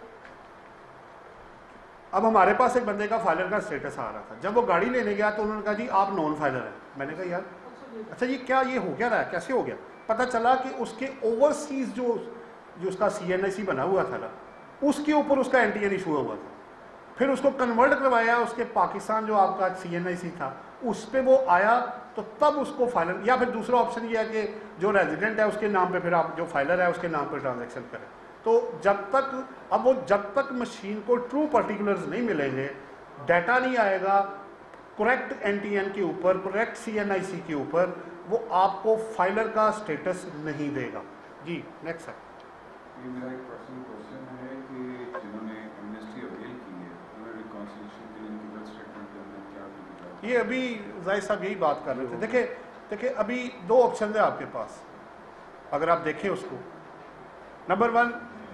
अब हमारे पास एक बंदे का फाइलर का स्टेटस आ रहा था, जब वो गाड़ी लेने गया तो उन्होंने कहा जी आप नॉन फाइलर हैं। मैंने कहा यार अच्छा ये क्या, ये हो क्या रहा है, कैसे हो गया? पता चला कि उसके ओवरसीज जो जो उसका सी एन आई सी बना हुआ था ना, उसके ऊपर उसका एन टी एन इशू हुआ था। फिर उसको कन्वर्ट करवाया, उसके पाकिस्तान जो आपका सी एन आई सी था उस पर वो आया, तो तब उसको फाइलर, या फिर दूसरा ऑप्शन ये है कि जो रेजिडेंट है उसके नाम पे फिर आप जो फाइलर है उसके नाम पे ट्रांजैक्शन करें। तो जब तक अब वो जब तक मशीन को ट्रू पर्टिकुलर्स नहीं मिलेंगे, डाटा नहीं आएगा करेक्ट एन टी एन के ऊपर, करेक्ट सी एन आई सी के ऊपर, वो आपको फाइलर का स्टेटस नहीं देगा। जी नेक्स्ट है। ये मेरा एक पर्सनल क्वेश्चन है कि जिन्होंने एमनेस्टी अपील की है उन्होंने रिकॉन्सिलिएशन के लिए इनकी वेब स्टेटमेंट के अंदर क्या किया? ये अभी जाहिद साहब यही बात कर रहे थे। देखिए देखिए अभी दो ऑप्शन है आपके पास, अगर आप देखें उसको। नंबर वन,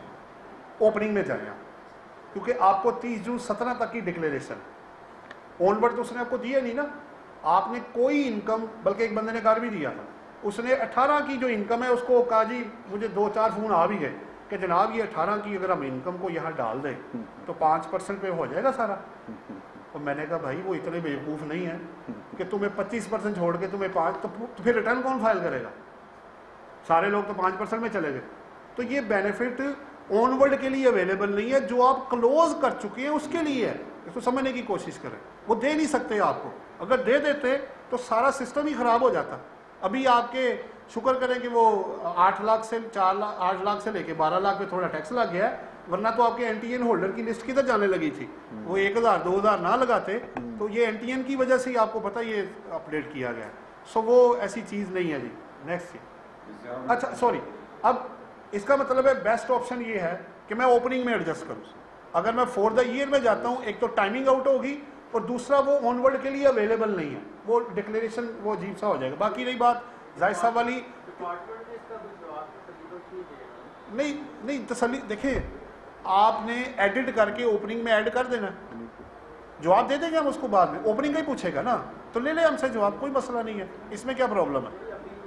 ओपनिंग में जाए आप, क्योंकि आपको तीस जून सत्रह तक की डिक्लेरेशन, ऑनवर्ड तो उसने आपको दिया नहीं ना, आपने कोई इनकम, बल्कि एक बंदे ने कर भी दिया था, उसने अठारह की जो इनकम है उसको कहा जी मुझे दो चार फोन आ भी गए कि जनाब ये अठारह की अगर हम इनकम को यहाँ डाल दें तो पाँच परसेंट पे हो जाएगा सारा। तो मैंने कहा भाई वो इतने बेवकूफ़ नहीं है कि तुम्हें पच्चीस परसेंट छोड़ के तुम्हें पाँच, तो, तो फिर रिटर्न कौन फाइल करेगा? सारे लोग तो पाँच परसेंट में चले गए। तो ये बेनिफिट ऑनवर्ड के लिए अवेलेबल नहीं है, जो आप क्लोज कर चुके हैं उसके लिए है। इसको समझने की कोशिश करें, वो दे नहीं सकते आपको, अगर दे देते तो सारा सिस्टम ही ख़राब हो जाता। अभी आपके शुक्र करें कि वो आठ लाख से चार लाख आठ लाख से लेके बारह लाख पे थोड़ा टैक्स लग गया है, वरना तो आपके एनटीएन होल्डर की लिस्ट किधर जाने लगी थी। वो एक हज़ार दो हज़ार ना लगाते तो ये एनटीएन की वजह से ही आपको पता ये अपडेट किया गया। सो वो ऐसी चीज़ नहीं है जी। नेक्स्ट, अच्छा सॉरी, अब इसका मतलब है बेस्ट ऑप्शन ये है कि मैं ओपनिंग में एडजस्ट करूँ। अगर मैं फॉर द ईयर में जाता हूँ, एक तो टाइमिंग आउट होगी और दूसरा वो ऑनवर्ड के लिए अवेलेबल नहीं है, वो डिक्लेरेशन वो अजीब सा हो जाएगा। बाकी रही बात जाहिद साहब वाली, नहीं नहीं तसल्ली, देखिए आपने एडिट करके ओपनिंग में ऐड कर देना, जवाब दे देंगे हम उसको बाद में, ओपनिंग का ही पूछेगा ना तो ले ले हमसे जवाब, कोई मसला नहीं है, इसमें क्या प्रॉब्लम है?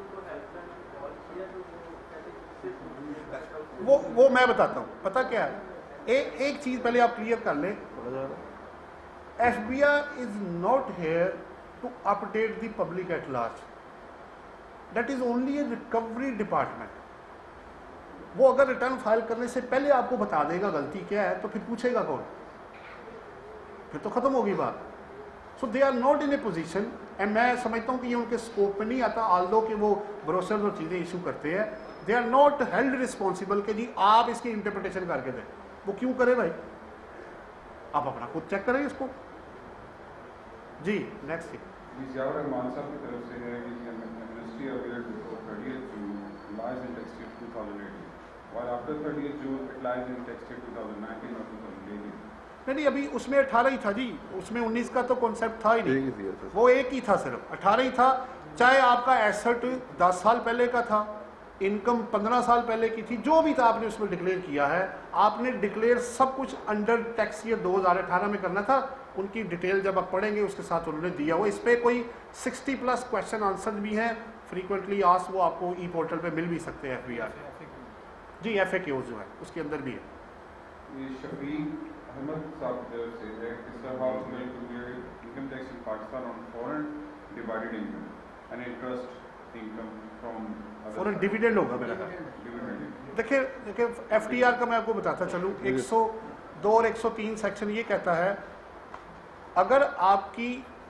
वो वो मैं बताता हूँ, पता क्या है, ए, एक चीज़ पहले आप क्लियर कर लें, F B I is not here to update the public at large, that is only a recovery department. वो अगर रिटर्न फाइल करने से पहले आपको बता देगा गलती क्या है तो फिर पूछेगा कौन? फिर तो खत्म होगी बात। So they are not in a position, and मैं समझता हूँ कि ये उनके स्कोप में नहीं आता, आल्दो कि वो ब्रोशर्स और चीज़ें इशू करते हैं, they are not held responsible कि जी आप इसकी इंटरप्रिटेशन करके दें। वो क्यों करे भाई, आप अपना खुद चेक करें इसको। जी नेक्स्ट थी जियाउर रहमान साहब की तरफ से है कि amnesty availed before thirtieth June lies in text two thousand eighteen, while after after thirtieth June it lies in tax year two thousand nineteen और टू थाउजेंड एटीन। नहीं नहीं, अभी उसमें अठारह ही था जी, उसमें उन्नीस का तो कॉन्सेप्ट था ही नहीं, एक ही था। वो एक ही था, सिर्फ अठारह ही था। चाहे आपका एसेट दस साल पहले का था, इनकम पंद्रह साल पहले की थी, जो भी था आपने उसमें डिक्लेयर किया है। आपने डिक्लेयर सब कुछ अंडर टैक्स ईयर दो हज़ार अठारह में करना था। उनकी डिटेल जब आप पढ़ेंगे उसके साथ उन्होंने दिया हुआ। इस पर कोई साठ प्लस क्वेश्चन आंसर भी हैं फ्रीक्वेंटली आस्क्ड, वो आपको ई पोर्टल पे मिल भी सकते हैं, एफ बी आर जी, एफ ए क्यूज़ जो है उसके अंदर भी है। ये शफीक अहमद साहब की तरफ से है कि sir how to calculate income tax in Pakistan on foreign divided income and interest income from foreign dividend होगा मेरा ख्याल। डिविडेंड। देखिए देखिए एफ टी आर का मैं आपको बताता चलूँ, एक सौ दो और एक सौ तीन सेक्शन ये कहता है अगर आपकी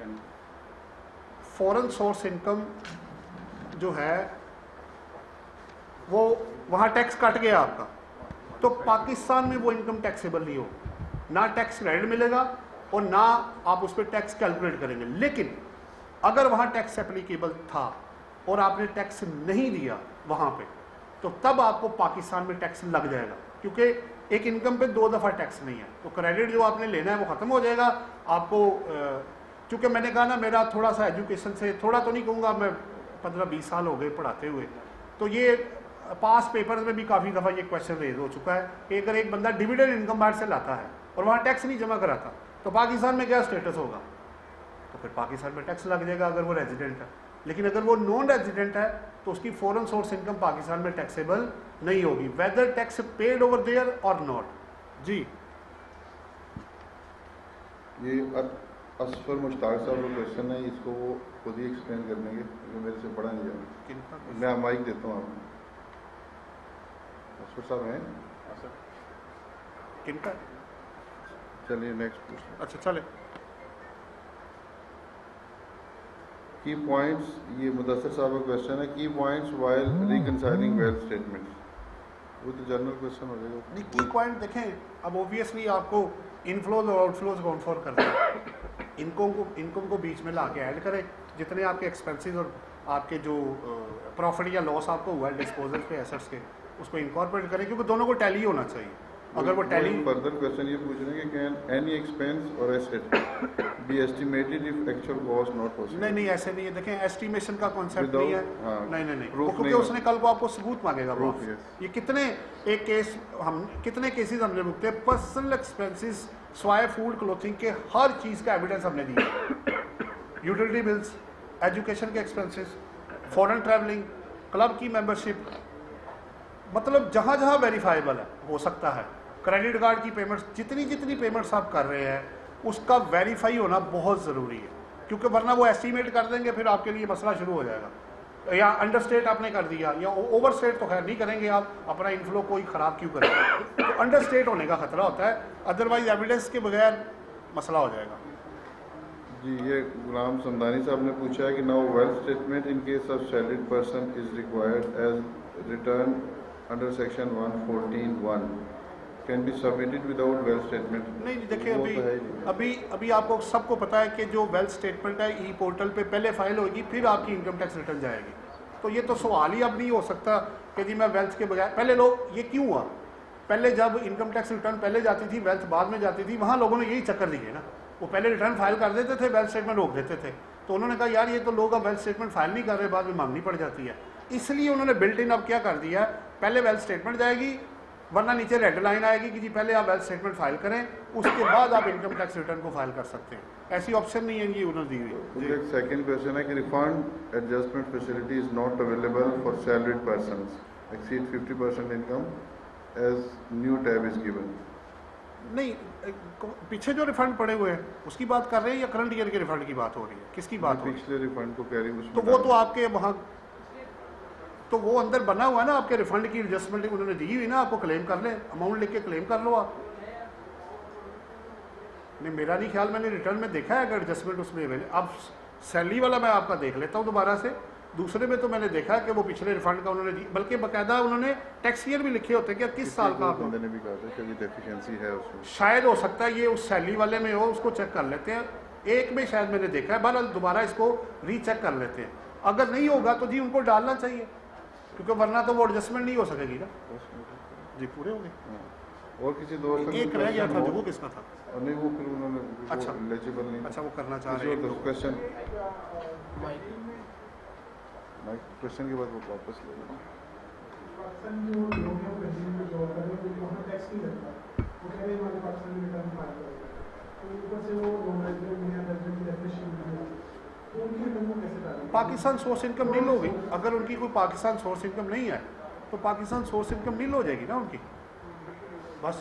फॉरेन सोर्स इनकम जो है वो वहाँ टैक्स कट गया आपका, तो पाकिस्तान में वो इनकम टैक्सेबल नहीं हो, ना टैक्स क्रेडिट मिलेगा और ना आप उस पर टैक्स कैलकुलेट करेंगे। लेकिन अगर वहाँ टैक्स एप्लीकेबल था और आपने टैक्स नहीं दिया वहाँ पे, तो तब आपको पाकिस्तान में टैक्स लग जाएगा, क्योंकि एक इनकम पे दो दफ़ा टैक्स नहीं है। तो क्रेडिट जो आपने लेना है वो ख़त्म हो जाएगा आपको। चूँकि मैंने कहा ना, मेरा थोड़ा सा एजुकेशन से, थोड़ा तो नहीं कहूँगा, मैं पंद्रह बीस साल हो गए पढ़ाते हुए, तो ये पास पेपर्स में भी काफ़ी दफ़ा ये क्वेश्चन रेज हो चुका है कि अगर एक बंदा डिविडेंड इनकम बाहर से लाता है और वहाँ टैक्स नहीं जमा कराता, तो पाकिस्तान में क्या स्टेटस होगा? तो फिर पाकिस्तान में टैक्स लग जाएगा अगर वो रेजिडेंट है। लेकिन अगर वो नॉन रेजिडेंट है तो उसकी फॉरेन सोर्स इनकम पाकिस्तान में टैक्सेबल नहीं होगी, whether tax paid over there और नॉट। जी, ये असफर मुश्ताक साहब का क्वेश्चन है, इसको वो खुद ही एक्सप्लेन कर देंगे क्योंकि मेरे से पढ़ा नहीं जाएगा। मैं माइक देता हूँ आपको। असफर साहब हैं? किनका? चलिए नेक्स्ट क्वेश्चन। अच्छा चले। की पॉइंट्स, ये मुदस्सर साहब का क्वेश्चन है, की points while reconciling wealth statements. वो तो जनरल क्वेश्चन हो जाएगा। नहीं, की पॉइंट देखें, अब ऑब्वियसली आपको इनफ्लोज और आउटफ्लोज अकाउंट फॉर करना है। इनकम को इनकम को बीच में ला के ऐड करें, जितने आपके एक्सपेंसेस और आपके जो प्रॉफिट या लॉस आपको हुआ है डिस्पोजल पे एसेट्स के, उसको इनकॉर्पोरेट करें, क्योंकि दोनों को टैली होना चाहिए। अगर वो टैली फर्दर क्वेश्चन ये पूछ रहे हैं कि कैन एनी एक्सपेंस और asset be estimated if actual cost not possible. नहीं नहीं, ऐसे नहीं है। देखें, एस्टिमेशन का कॉन्सेप्ट नहीं है। हाँ, नहीं नहीं नहीं, Proof क्योंकि नहीं उसने कल को आपको सबूत मांगेगा। Proof, Proof, yes. ये कितने एक केस हम कितने केसेस हमने भुगते, पर्सनल एक्सपेंसेस स्वाय फूड क्लोथिंग के हर चीज़ का एविडेंस हमने दिया, यूटिलिटी बिल्स, एजुकेशन के एक्सपेंसेस, फॉरेन ट्रैवलिंग, क्लब की मेंबरशिप, मतलब जहाँ जहाँ वेरीफाइबल है हो सकता है, क्रेडिट कार्ड की पेमेंट्स, जितनी जितनी पेमेंट्स आप कर रहे हैं उसका वेरीफाई होना बहुत ज़रूरी है, क्योंकि वरना वो एस्टीमेट कर देंगे, फिर आपके लिए मसला शुरू हो जाएगा। या अंडर स्टेट आपने कर दिया, या ओवर स्टेट तो खैर नहीं करेंगे आप, अपना इनफ्लो कोई ख़राब क्यों करेंगे, तो अंडर स्टेट होने का खतरा होता है, अदरवाइज एविडेंस के बगैर मसला हो जाएगा। जी, ये गुलाम समदानी साहब ने पूछा है कि now wealth statement in case of salaried person is required as return under section one fourteen one can be submitted without wealth statement. नहीं नहीं, देखिए अभी अभी अभी आपको सबको पता है कि जो वेल्थ स्टेटमेंट है ई पोर्टल पे पहले फाइल होगी, फिर आपकी इनकम टैक्स रिटर्न जाएगी। तो ये तो सवाल ही अब नहीं हो सकता कि जी मैं वेल्थ के बगैर, पहले लोग, ये क्यों हुआ, पहले जब इनकम टैक्स रिटर्न पहले जाती थी, वेल्थ बाद में जाती थी, वहाँ लोगों ने यही चक्कर दिए ना, वो पहले रिटर्न फाइल कर देते थे, वेल्थ स्टेटमेंट रोक देते थे। तो उन्होंने कहा यार ये तो लोग अब वेल्थ स्टेटमेंट फाइल नहीं कर रहे, बाद में मांगनी पड़ जाती है, इसलिए उन्होंने बिल्ट इन अब क्या कर दिया, पहले वेल्थ स्टेटमेंट जाएगी, वरना नीचे रेड लाइन आएगी कि जी पहले आप वेल्थ स्टेटमेंट फाइल करें, उसके बाद आप इनकम टैक्स रिटर्न को फाइल कर सकते हैं। ऐसी ऑप्शन नहीं है, ये उन्होंने दी हुई। एक सेकंड क्वेश्चन है कि refund adjustment facility is not available for salaried persons exceed fifty percent income as new tab is given. नहीं, पीछे जो रिफंड पड़े हुए हैं उसकी बात कर रहे हैं या करंट ईयर के रिफंड की बात हो रही है, किसकी बात हो रही है? पिछले रिफंड को कैरी उसमें तो वो तो आपके वहाँ, तो वो अंदर बना हुआ है ना, आपके रिफंड की एडजस्टमेंट उन्होंने दी हुई ना, आपको क्लेम कर ले, अमाउंट लिख के क्लेम कर लो आप। नहीं, मेरा नहीं ख्याल, मैंने रिटर्न में देखा है अगर एडजस्टमेंट उसमें अवेलेबल। अब सैलरी वाला मैं आपका देख लेता हूँ दोबारा से, दूसरे में तो मैंने देखा कि वो पिछले रिफंड का उन्होंने दी, बल्कि बाकायदा उन्होंने टैक्स ईयर भी लिखे होते हैं कि किस साल का आपको, बंदे ने भी कहा था कि डेफिशिएंसी है उसमें, शायद हो सकता है ये उस सैलरी वाले में हो, उसको चेक कर लेते हैं। एक में शायद मैंने देखा है, बहरहाल दोबारा इसको रीचेक कर लेते हैं। अगर नहीं होगा तो जी उनको डालना चाहिए, क्योंकि वरना तो वो एडजस्टमेंट नहीं हो सकेगी ना। जी पूरे हो गए। हाँ। और किसी दोस्त का एक रह गया था जो वो किसका था? और नहीं वो फिर उन्होंने अच्छा एलिजिबल नहीं। अच्छा वो करना चाह रहे हैं क्वेश्चन माइक क्वेश्चन के बाद वो वापस ले लेना। पाकिस्तान सोर्स इनकम नील हो गई। अगर उनकी कोई पाकिस्तान सोर्स इनकम नहीं है तो पाकिस्तान सोर्स इनकम नील हो जाएगी ना उनकी, बस।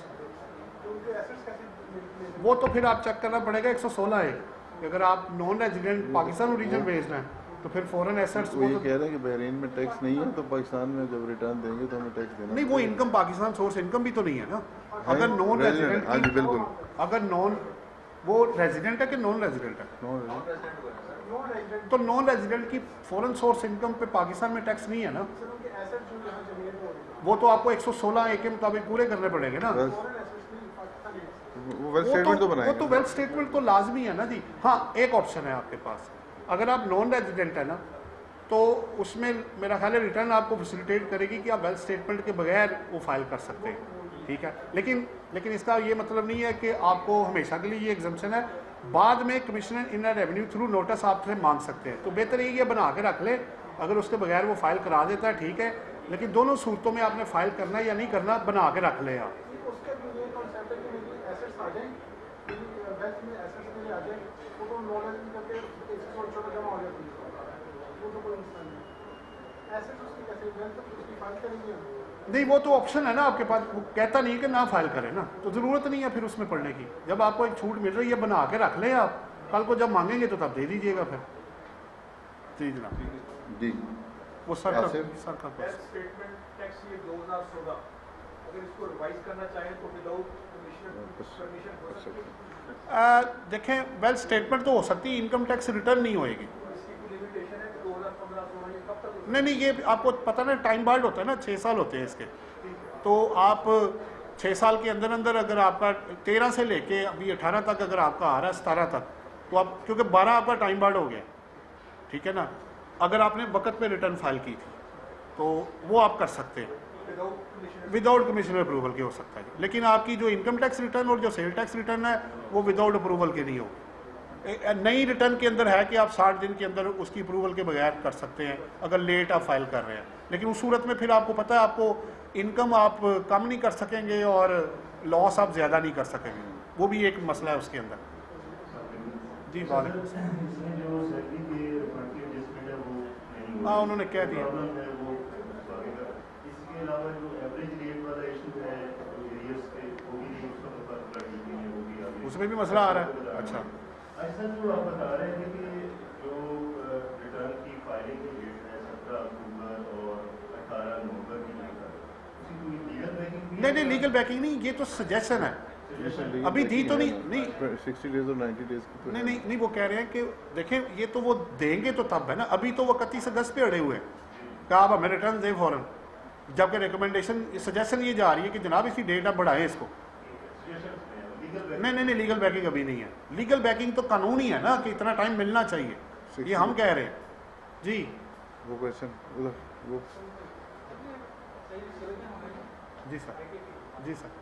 वो तो फिर आप चेक करना पड़ेगा एक सौ सोलह है कि अगर आप नॉन रेजिडेंट पाकिस्तान ओरिजिन भेजना है तो फिर फॉरेन एसेट्स। वो ये कह रहे हैं कि बहरीन में टैक्स नहीं है तो पाकिस्तान में जब रिटर्न देंगे तो हमें टैक्स देना नहीं। वो इनकम पाकिस्तान सोर्स इनकम भी तो नहीं है ना। अगर नॉन रेजिडेंट, हाँ जी बिल्कुल, अगर नॉन वो रेजिडेंट है कि नॉन रेजिडेंट है, तो नॉन रेजिडेंट की फॉरेन सोर्स इनकम पे पाकिस्तान में टैक्स नहीं है ना। वो तो आपको एक सौ सोलह ए के मुताबिक पूरे करने पड़ेंगे ना। वो वेल्थ स्टेटमेंट तो बनाएंगे। वो तो वेल्थ स्टेटमेंट तो लाजमी है ना जी। हाँ एक ऑप्शन है आपके पास, अगर आप नॉन रेजिडेंट है ना तो उसमें मेरा ख्याल है रिटर्न आपको फैसिलिटेट करेगी कि आप वेल्थ स्टेटमेंट के बगैर वो फाइल कर सकते हैं, ठीक है। लेकिन लेकिन इसका ये मतलब नहीं है कि आपको हमेशा के लिए ये एग्जम्पशन है। बाद में commissioner in revenue through notice आपसे मांग सकते हैं, तो बेहतर ये बना के रख ले। अगर उसके बगैर वो फाइल करा देता है ठीक है, लेकिन दोनों सूरतों में आपने फाइल करना है या नहीं करना, बना के रख ले आप। नहीं वो तो ऑप्शन है ना आपके पास, वो कहता नहीं है कि ना फाइल करें ना, तो ज़रूरत नहीं है फिर उसमें पढ़ने की। जब आपको एक छूट मिल रही है बना के रख लें आप, कल को जब मांगेंगे तो तब दे दीजिएगा फिर। जी जनाब जी वो सर का सर का स्टेटमेंट टैक्स ये दो हज़ार सोलह अगर इसको रिवाइज करना चाहें तो विदाउट परमिशन हो सकती है। देखें वेल्थ स्टेटमेंट तो हो सकती है, इनकम टैक्स रिटर्न नहीं होएगी। इसकी कोई लिमिटेशन है कि दो हज़ार पंद्रह सोलह ये कब तक? नहीं नहीं ये आपको पता ना टाइम बार्ड होता है ना, छः साल होते हैं इसके। तो आप छः साल के अंदर अंदर अगर आपका तेरह से लेके अभी अठारह तक अगर आपका आ रहा है सतारह तक, तो आप क्योंकि बारह आपका टाइम बार्ड हो गया, ठीक है ना। अगर आपने वक्त पे रिटर्न फाइल की थी तो वो आप कर सकते हैं विदाउट कमिश्नर अप्रूवल के, हो सकता है। लेकिन आपकी जो इनकम टैक्स रिटर्न और जो सेल टैक्स रिटर्न है वो विदाउट अप्रूवल के नहीं होगी। नई रिटर्न के अंदर है कि आप साठ दिन के अंदर उसकी अप्रूवल के बगैर कर सकते हैं अगर लेट आप फाइल कर रहे हैं। लेकिन उस सूरत में फिर आपको पता है आपको इनकम आप कम नहीं कर सकेंगे और लॉस आप ज़्यादा नहीं कर सकेंगे, वो भी एक मसला है उसके अंदर। जी हाँ उन्होंने कह दिया। उसमें भी मसला आ रहा है। अच्छा अच्छा जो आप बता रहे थे कि जो रिटर्न की फाइलिंग की डेट है सत्रह अक्टूबर और अठारह नवंबर की लीगल बैकिंग नहीं नहीं लीगल बैकिंग नहीं, ये तो सजेशन है, अभी दी तो नहीं नहीं सिक्सटी डेज और नाइन्टी डेज की नहीं नहीं नहीं वो कह रहे हैं कि देखें ये तो वो देंगे तो तब है ना। अभी तो वो इकतीस अगस्त पे अड़े हुए हैं कि आप हमें रिटर्न दें फौरन, जबकि रिकमेंडेशन सजेशन ये जा रही है कि जनाब इसकी डेट आप बढ़ाएं इसको। नहीं नहीं नहीं लीगल बैकिंग अभी नहीं है। लीगल बैकिंग तो कानून ही है ना कि इतना टाइम मिलना चाहिए, ये हम कह रहे हैं। जी वो क्वेश्चन उधर वो जी सर जी सर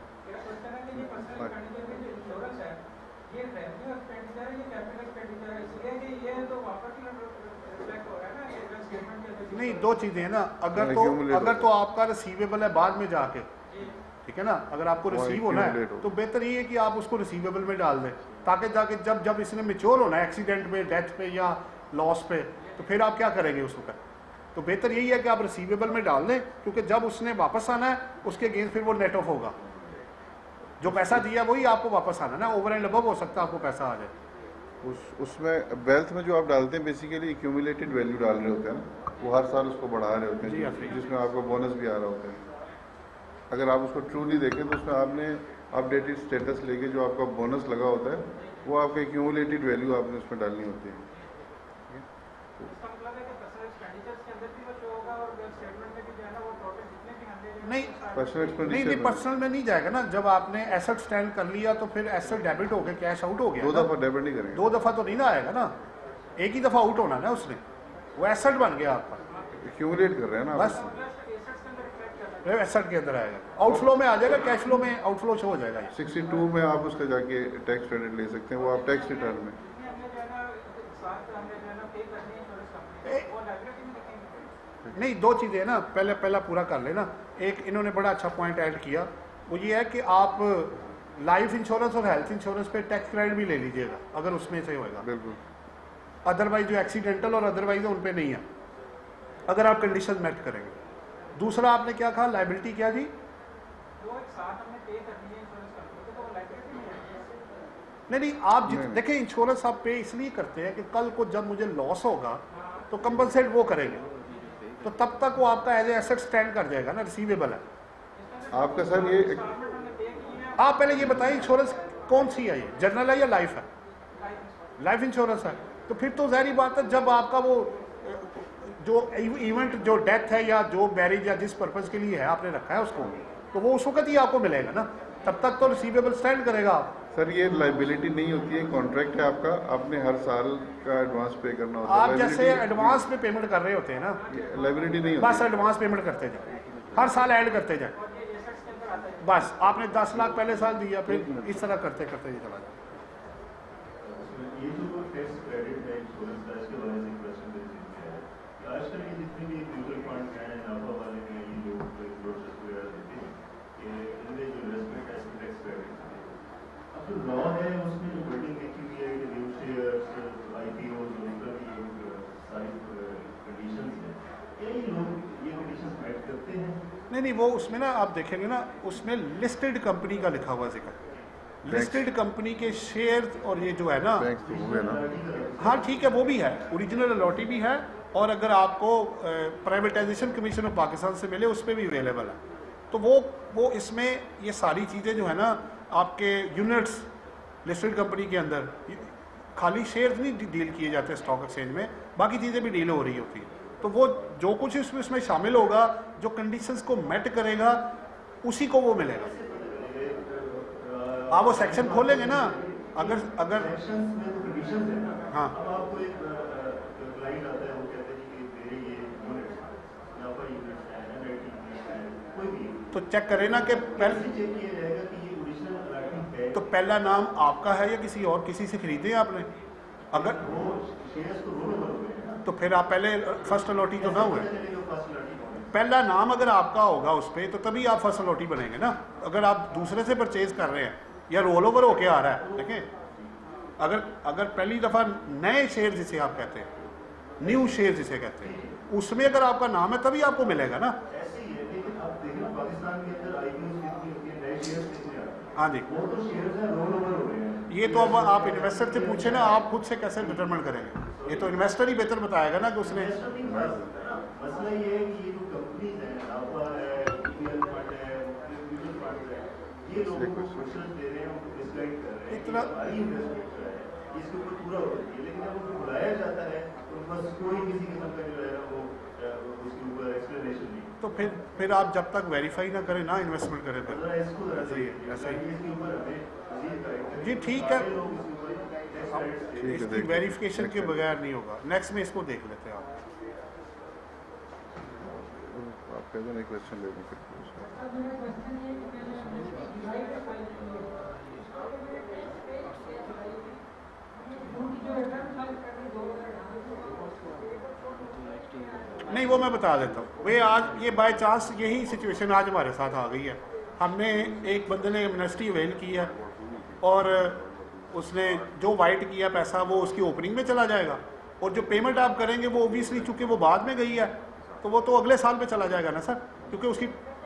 नहीं दो चीज़ें हैं ना। अगर तो अगर तो आपका रिसीवेबल है बाद में जाके, ठीक है ना, अगर आपको रिसीव होना है तो बेहतर ये है कि आप उसको रिसीवेबल में डाल दें ताकि जाके जब जब इसने मेच्योर होना है एक्सीडेंट पे, डेथ पे या लॉस पे, तो फिर आप क्या करेंगे उस वक्त। तो बेहतर यही है कि आप रिसीवेबल में डाल दें, क्योंकि जब उसने वापस आना है उसके अगेंस्ट फिर वो नेट ऑफ होगा। जो पैसा दिया वही आपको वापस आना ना, ओवर एंड अबव हो सकता है आपको पैसा आ जाए। उस उसमें वेल्थ में जो आप डालते हैं बेसिकली एक्यूमुलेटेड वैल्यू डाल रहे होते हैं ना, वो हर साल उसको बढ़ा रहे होते हैं जिसमें आपको बोनस भी आ रहा होता है। अगर आप उसको ट्रूली देखें तो उसमें आपने अपडेटेड स्टेटस लेके जो आपका बोनस लगा होता है वो आपका एक्यूमुलेटेड वैल्यू आपने उसमें डालनी होती है। नहीं पर्सनल नहीं नहीं पर्सनल में नहीं जाएगा ना। जब आपने एसेट स्टैंड कर लिया तो फिर एसेट डेबिट हो गया, कैश आउट हो गया। दो दफ़ा डेबिट नहीं करेंगे, दो दफ़ा तो नहीं ना आएगा ना, एक ही दफ़ा आउट होना ना उसने, वो एसेट बन गया आपका। एक्यूमुलेट कर रहे हैं ना बस एसेट के अंदर आएगा, आउटफ्लो में आ जाएगा, कैश फ्लो में आउटफ्लो शो हो जाएगा। सिक्सटी टू में आप उसका जाके टैक्स क्रेडिट ले सकते हैं, वो आप टैक्स रिटर्न में। नहीं, दो चीज़ें हैं ना, पहले पहला पूरा कर लेना। एक इन्होंने बड़ा अच्छा पॉइंट ऐड किया, वो ये है कि आप लाइफ इंश्योरेंस और हेल्थ इंश्योरेंस पे टैक्स क्रेडिट भी ले लीजिएगा अगर उसमें से होएगा। बिल्कुल। अदरवाइज जो एक्सीडेंटल और अदरवाइज उन पे नहीं है, अगर आप कंडीशन मेट करेंगे। दूसरा आपने क्या कहा, लाइबिलिटी क्या जी? नहीं नहीं, आप देखिए इंश्योरेंस आप पे इसलिए करते हैं कि कल को जब मुझे लॉस होगा तो कंपनसेट वो करेंगे, तो तब तक वो आपका एज ए एसेट स्टैंड कर जाएगा ना, रिसीवेबल है आपका। सर ये आप पहले ये बताइए इंश्योरेंस कौन सी है, ये जनरल है या लाइफ है? लाइफ इंश्योरेंस है, तो फिर तो ज़ाहिर बात है जब आपका वो जो इवेंट जो डेथ है या जो मैरिज या जिस पर्पज़ के लिए है आपने रखा है उसको, तो वो उस वक्त ही आपको मिलेगा ना, तब तक तो रिसीवेबल स्टैंड करेगा आप। सर ये लाइबिलिटी नहीं होती है, कॉन्ट्रैक्ट है आपका, आपने हर साल का एडवांस पे करना होता है। आप जैसे एडवांस में पेमेंट कर रहे होते हैं ना, लाइबिलिटी नहीं होती, बस एडवांस पेमेंट करते जाए, हर साल ऐड करते जाए, बस आपने दस लाख पहले साल दिया, फिर इस तरह करते करते ही चला जाए। ये जो टैक्स क्रेडिट है इंश्योरेंस का, इसके बारे में क्वेश्चन है कि आजकल ये जितने भी म्यूचुअल फंड हैं, नाफा वाले हैं, ये लोग प्रोसेस वगैरह देते हैं कि इनमें जो इन्वेस्टमेंट है इसमें टैक्स क्रेडिट है। अब जो लॉ है उसमें जो बिल्डिंग लिखी हुई है कि न्यू शेयर्स, आईपीओ, उनका भी सारी कंडीशंस हैं, क्या ये लोग ये कंडीशंस मेट करते हैं? नहीं नहीं, वो उसमें ना आप देखेंगे ना, उसमें लिस्टेड कंपनी का लिखा हुआ जिक्र, लिस्टेड कंपनी के शेयर्स और ये जो है ना, तो वो है ना। हाँ ठीक है, वो भी है, ओरिजिनल अलॉटी भी है, और अगर आपको प्राइवेटाइजेशन कमीशन ऑफ पाकिस्तान से मिले उस पर भी अवेलेबल है। तो वो वो इसमें ये सारी चीज़ें जो है ना, आपके यूनिट्स लिस्टेड कंपनी के अंदर खाली शेयर्स नहीं डील किए जाते स्टॉक एक्सचेंज में, बाकी चीज़ें भी डील हो रही होती है। तो वो जो कुछ इसमें इसमें शामिल होगा, जो कंडीशंस को मेट करेगा, उसी को वो मिलेगा। आप वो सेक्शन खोलेंगे ना, अगर अगर सेक्शंस में तो कंडीशंस है ना। हाँ। अब आपको एक क्लाइंट आता है, वो कहते हैं कि मेरे ये यूनिट्स यहाँ पर यूनिट्स हैं, एनआईटी यूनिट्स हैं, कोई भी, तो चेक करें ना कि पहले चेक किया जाएगा कि ये ओरिजिनल अलॉटमेंट है। तो पहला नाम आपका है या किसी और किसी से खरीदे आपने? अगर वो शेयर्स तो रोल ओवर हुए हैं ना, तो फिर आप पहले फर्स्ट अलॉटी तो ना हुए। चलेगा फर्स्ट अलॉटमेंट होने। पहला नाम अगर आपका होगा उस पर, तो तभी आप फर्स्ट अलॉटी बनेंगे ना। अगर आप दूसरे से परचेज कर रहे हैं या रोल ओवर होके आ रहा है, देखें, अगर अगर पहली दफ़ा नए शेयर जिसे आप कहते हैं, न्यू शेयर जिसे कहते हैं, उसमें अगर आपका नाम है तभी आपको मिलेगा ना। ऐसे ही है, लेकिन आप देखें पाकिस्तान के अंदर आईपीओ कितनी होती है, नए शेयर्स कितने आते हैं, हाँ जी, वो तो शेयर्स हैं रोल ओवर हो रहे हैं। ये तो अब आप इन्वेस्टर से पूछे ना, आप खुद से कैसे डिटरमिन करेंगे? ये तो इन्वेस्टर ही बेहतर बताएगा ना कि उसने। मसला ये है कि ये जो कंपनीज हैं, नाफा है, ईपीएल फंड है, म्यूचुअल फंड है, ये लोगों को क्वेश्चन दे रहे हैं, उनको मिसगाइड कर रहे हैं। इतना हमारी इन्वेस्टमेंट जो है इसके ऊपर पूरा होती है, लेकिन जब उनको बुलाया जाता है तो उनके पास कोई किसी किस्म का जो है वो उसके ऊपर एक्सप्लेनेशन नहीं। तो फिर फिर आप जब तक वेरीफाई ना करें ना इन्वेस्टमेंट करें फिर। जरा इसको जरा ऐसे ही है, ऐसे ही। इसके ऊपर हमें मज़ीद करेक्ट जी ठीक है, लोग इसके ऊपर टैक्स राइट्स ठीक है, इसकी देखिए। वेरिफिकेशन के बगैर नहीं होगा। नेक्स्ट में इसको देख लेते हैं आप। आप कहते हैं क्वेश्चन ले लें। नहीं, वो मैं बता देता हूँ। वे आज ये बाय चांस यही सिचुएशन आज हमारे साथ आ गई है। हमने एक बंदे ने एमनेस्टी अवेल की है और उसने जो वाइट किया पैसा वो उसकी ओपनिंग में चला जाएगा, और जो पेमेंट आप करेंगे वो ओबियसली चूँकि वो बाद में गई है तो वो तो अगले साल पे चला जाएगा ना सर, क्योंकि उसकी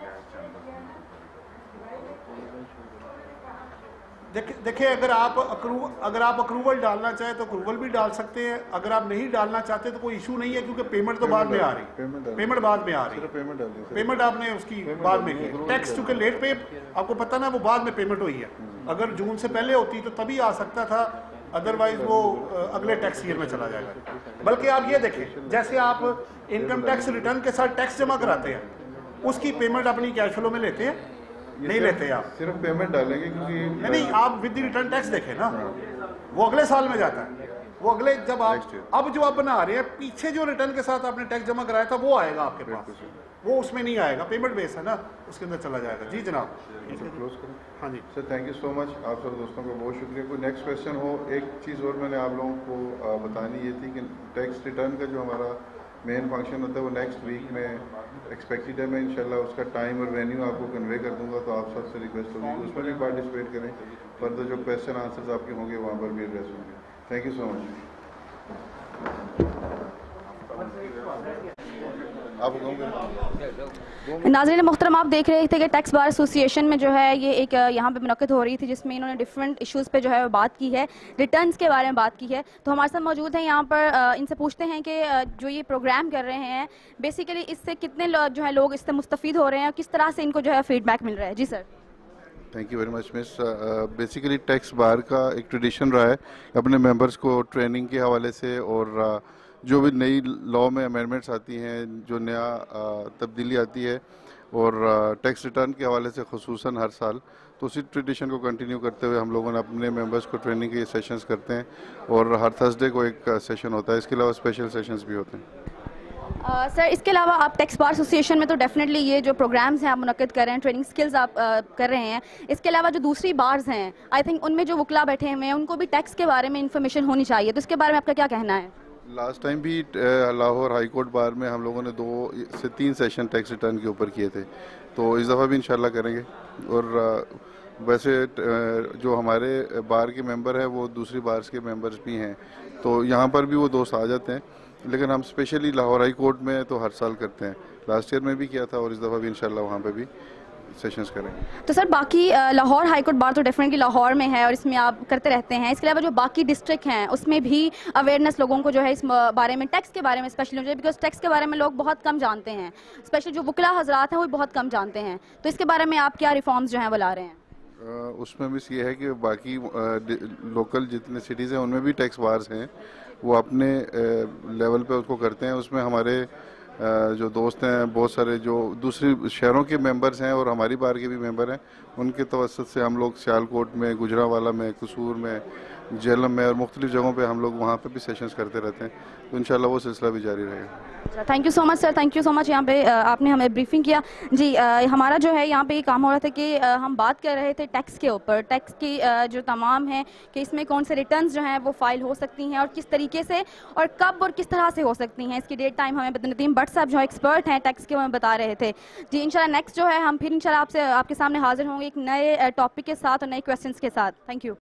देखिए देखिए अगर आप अक्रू अगर आप अक्रूवल डालना चाहें तो अक्रूवल भी डाल सकते हैं, अगर आप नहीं डालना चाहते तो कोई इशू नहीं है, क्योंकि पेमेंट तो बाद में आ रही है, पेमेंट बाद में आ रही है, पेमेंट डाल दी, पेमेंट आपने उसकी बाद में की। टैक्स चूंकि लेट पे आपको पता ना वो बाद में पेमेंट हुई है, अगर जून से पहले होती तो तभी आ सकता था, अदरवाइज वो अगले टैक्स ईयर में चला जाएगा। बल्कि आप ये देखें, जैसे आप इनकम टैक्स रिटर्न के साथ टैक्स जमा कराते हैं, उसकी पेमेंट अपनी कैश फ्लो में लेते हैं? नहीं लेते आप, सिर्फ पेमेंट डालेंगे क्योंकि नहीं नहीं आप विद रिटर्न टैक्स देखें ना, वो अगले साल में जाता है, वो अगले जब आप अब जो आप बना रहे हैं पीछे जो रिटर्न के साथ आपने टैक्स जमा कराया था वो आएगा आपके पास। वो उसमें नहीं आएगा, पेमेंट बेस है ना, उसके अंदर चला जाएगा। जी जनाब, क्लोज करें। हाँ जी sir thank you so much, आप सब दोस्तों का बहुत शुक्रिया। कोई नेक्स्ट क्वेश्चन हो? एक चीज़ और मैंने आप लोगों को आ, बतानी ये थी कि टैक्स रिटर्न का जो हमारा मेन फंक्शन होता है वो नेक्स्ट वीक में एक्सपेक्टेड है। मैं इंशाल्लाह उसका टाइम और वेन्यू आपको कन्वे कर दूंगा, तो आप सबसे रिक्वेस्ट होगी उसमें भी पार्टिसिपेट करें। फर्दर जो क्वेश्चन आंसर्स आपके होंगे वहाँ पर भी एड्रेस होंगे। Thank you so much. आप नाज़रीन मोहतरम, आप देख रहे थे कि टैक्स बार एसोसिएशन में जो है ये एक यहाँ पे मुनक़्क़िद हो रही थी, जिसमें इन्होंने डिफरेंट इश्यूज़ पे जो है बात की है, रिटर्न्स के बारे में बात की है। तो हमारे साथ मौजूद हैं यहाँ पर, इनसे पूछते हैं कि जो ये प्रोग्राम कर रहे हैं बेसिकली इससे कितने लोग जो है लोग इससे मुस्तफ़ीद हो रहे हैं और किस तरह से इनको जो है फीडबैक मिल रहा है। जी sir. Thank you very much miss. Basically tax bar का एक ट्रेडिशन रहा है अपने मेंबर्स को ट्रेनिंग के हवाले से, और uh, जो भी नई लॉ में अमेंडमेंट्स आती हैं, जो नया तब्दीली आती है, और टैक्स रिटर्न के हवाले से खुसूसन हर साल, तो उसी ट्रेडिशन को कंटिन्यू करते हुए हम लोगों ने अपने मेंबर्स को ट्रेनिंग के सेशंस करते हैं, और हर थर्सडे को एक सेशन होता है। इसके अलावा स्पेशल सेशंस भी होते हैं। Uh, सर इसके अलावा आप टैक्स बार एसोसिएशन में तो डेफिनेटली ये जो प्रोग्राम्स हैं आप मुनक़्क़िद कर रहे हैं, ट्रेनिंग स्किल्स आप uh, कर रहे हैं, इसके अलावा जो दूसरी बार्स हैं आई थिंक उनमें जो वकला बैठे हुए हैं उनको भी टैक्स के बारे में इंफॉर्मेशन होनी चाहिए, तो इसके बारे में आपका क्या कहना है? लास्ट टाइम भी लाहौर हाई कोर्ट बार में हम लोगों ने दो से तीन सेशन टैक्स रिटर्न के ऊपर किए थे, तो इस दफ़ा भी इंशाल्लाह करेंगे। और वैसे जो हमारे बार के मेंबर हैं वो दूसरी बार्स के मेंबर्स भी हैं, तो यहाँ पर भी वो दोस्त आ जाते हैं, लेकिन हम स्पेशली लाहौर हाई कोर्ट में तो हर साल करते हैं। लास्ट ईयर में भी किया था और इस दफ़ा भी इंशाल्लाह वहाँ पे भी सेशंस करेंगे। तो सर बाकी लाहौर हाई कोर्ट बार तो डेफिनेटली लाहौर में है और इसमें आप करते रहते हैं, इसके अलावा जो बाकी डिस्ट्रिक्ट हैं उसमें भी अवेयरनेस लोगों को जो है इस बारे में, टैक्स के बारे में स्पेशली मुझे, बिकॉज टैक्स के बारे में लोग बहुत कम जानते हैं, स्पेशली जो वकला हजरात हैं वो बहुत कम जानते हैं, तो इसके बारे में आप क्या रिफॉर्म्स जो हैं वो ला रहे हैं? Uh, उसमें भी ये है कि बाकी लोकल जितने सिटीज़ हैं उनमें भी टैक्स बार्स हैं, वो अपने लेवल पे उसको करते हैं। उसमें हमारे जो दोस्त हैं बहुत सारे जो दूसरे शहरों के मेंबर्स हैं और हमारी बार के भी मेंबर हैं, उनके तवस्सुत से हम लोग सियालकोट में, गुजरांवाला में, कसूर में, जेलम में और मुख्तलिफ जगहों पे हम लोग वहाँ पे भी सेशंस करते रहते हैं, तो इंशाल्लाह वो सिलसिला भी जारी रहेगा। Thank you so much sir, thank you so much यहाँ पे आपने हमें ब्रीफिंग किया। जी हमारा जो है यहाँ पे काम हो रहा था कि हम बात कर रहे थे टैक्स के ऊपर, टैक्स की जो तमाम है कि इसमें कौन से रिटर्न्स जो हैं वो फाइल हो सकती हैं और किस तरीके से और कब और किस तरह से हो सकती हैं, इसकी डेट टाइम हमें नदीम भट्ट साहब जो एक्सपर्ट हैं टैक्स के हमें बता रहे थे। जी इंशाल्लाह नेक्स्ट जो है हम फिर इंशाल्लाह आपसे आपके सामने हाजिर होंगे एक नए टॉपिक के साथ और नए क्वेश्चन के साथ। Thank you.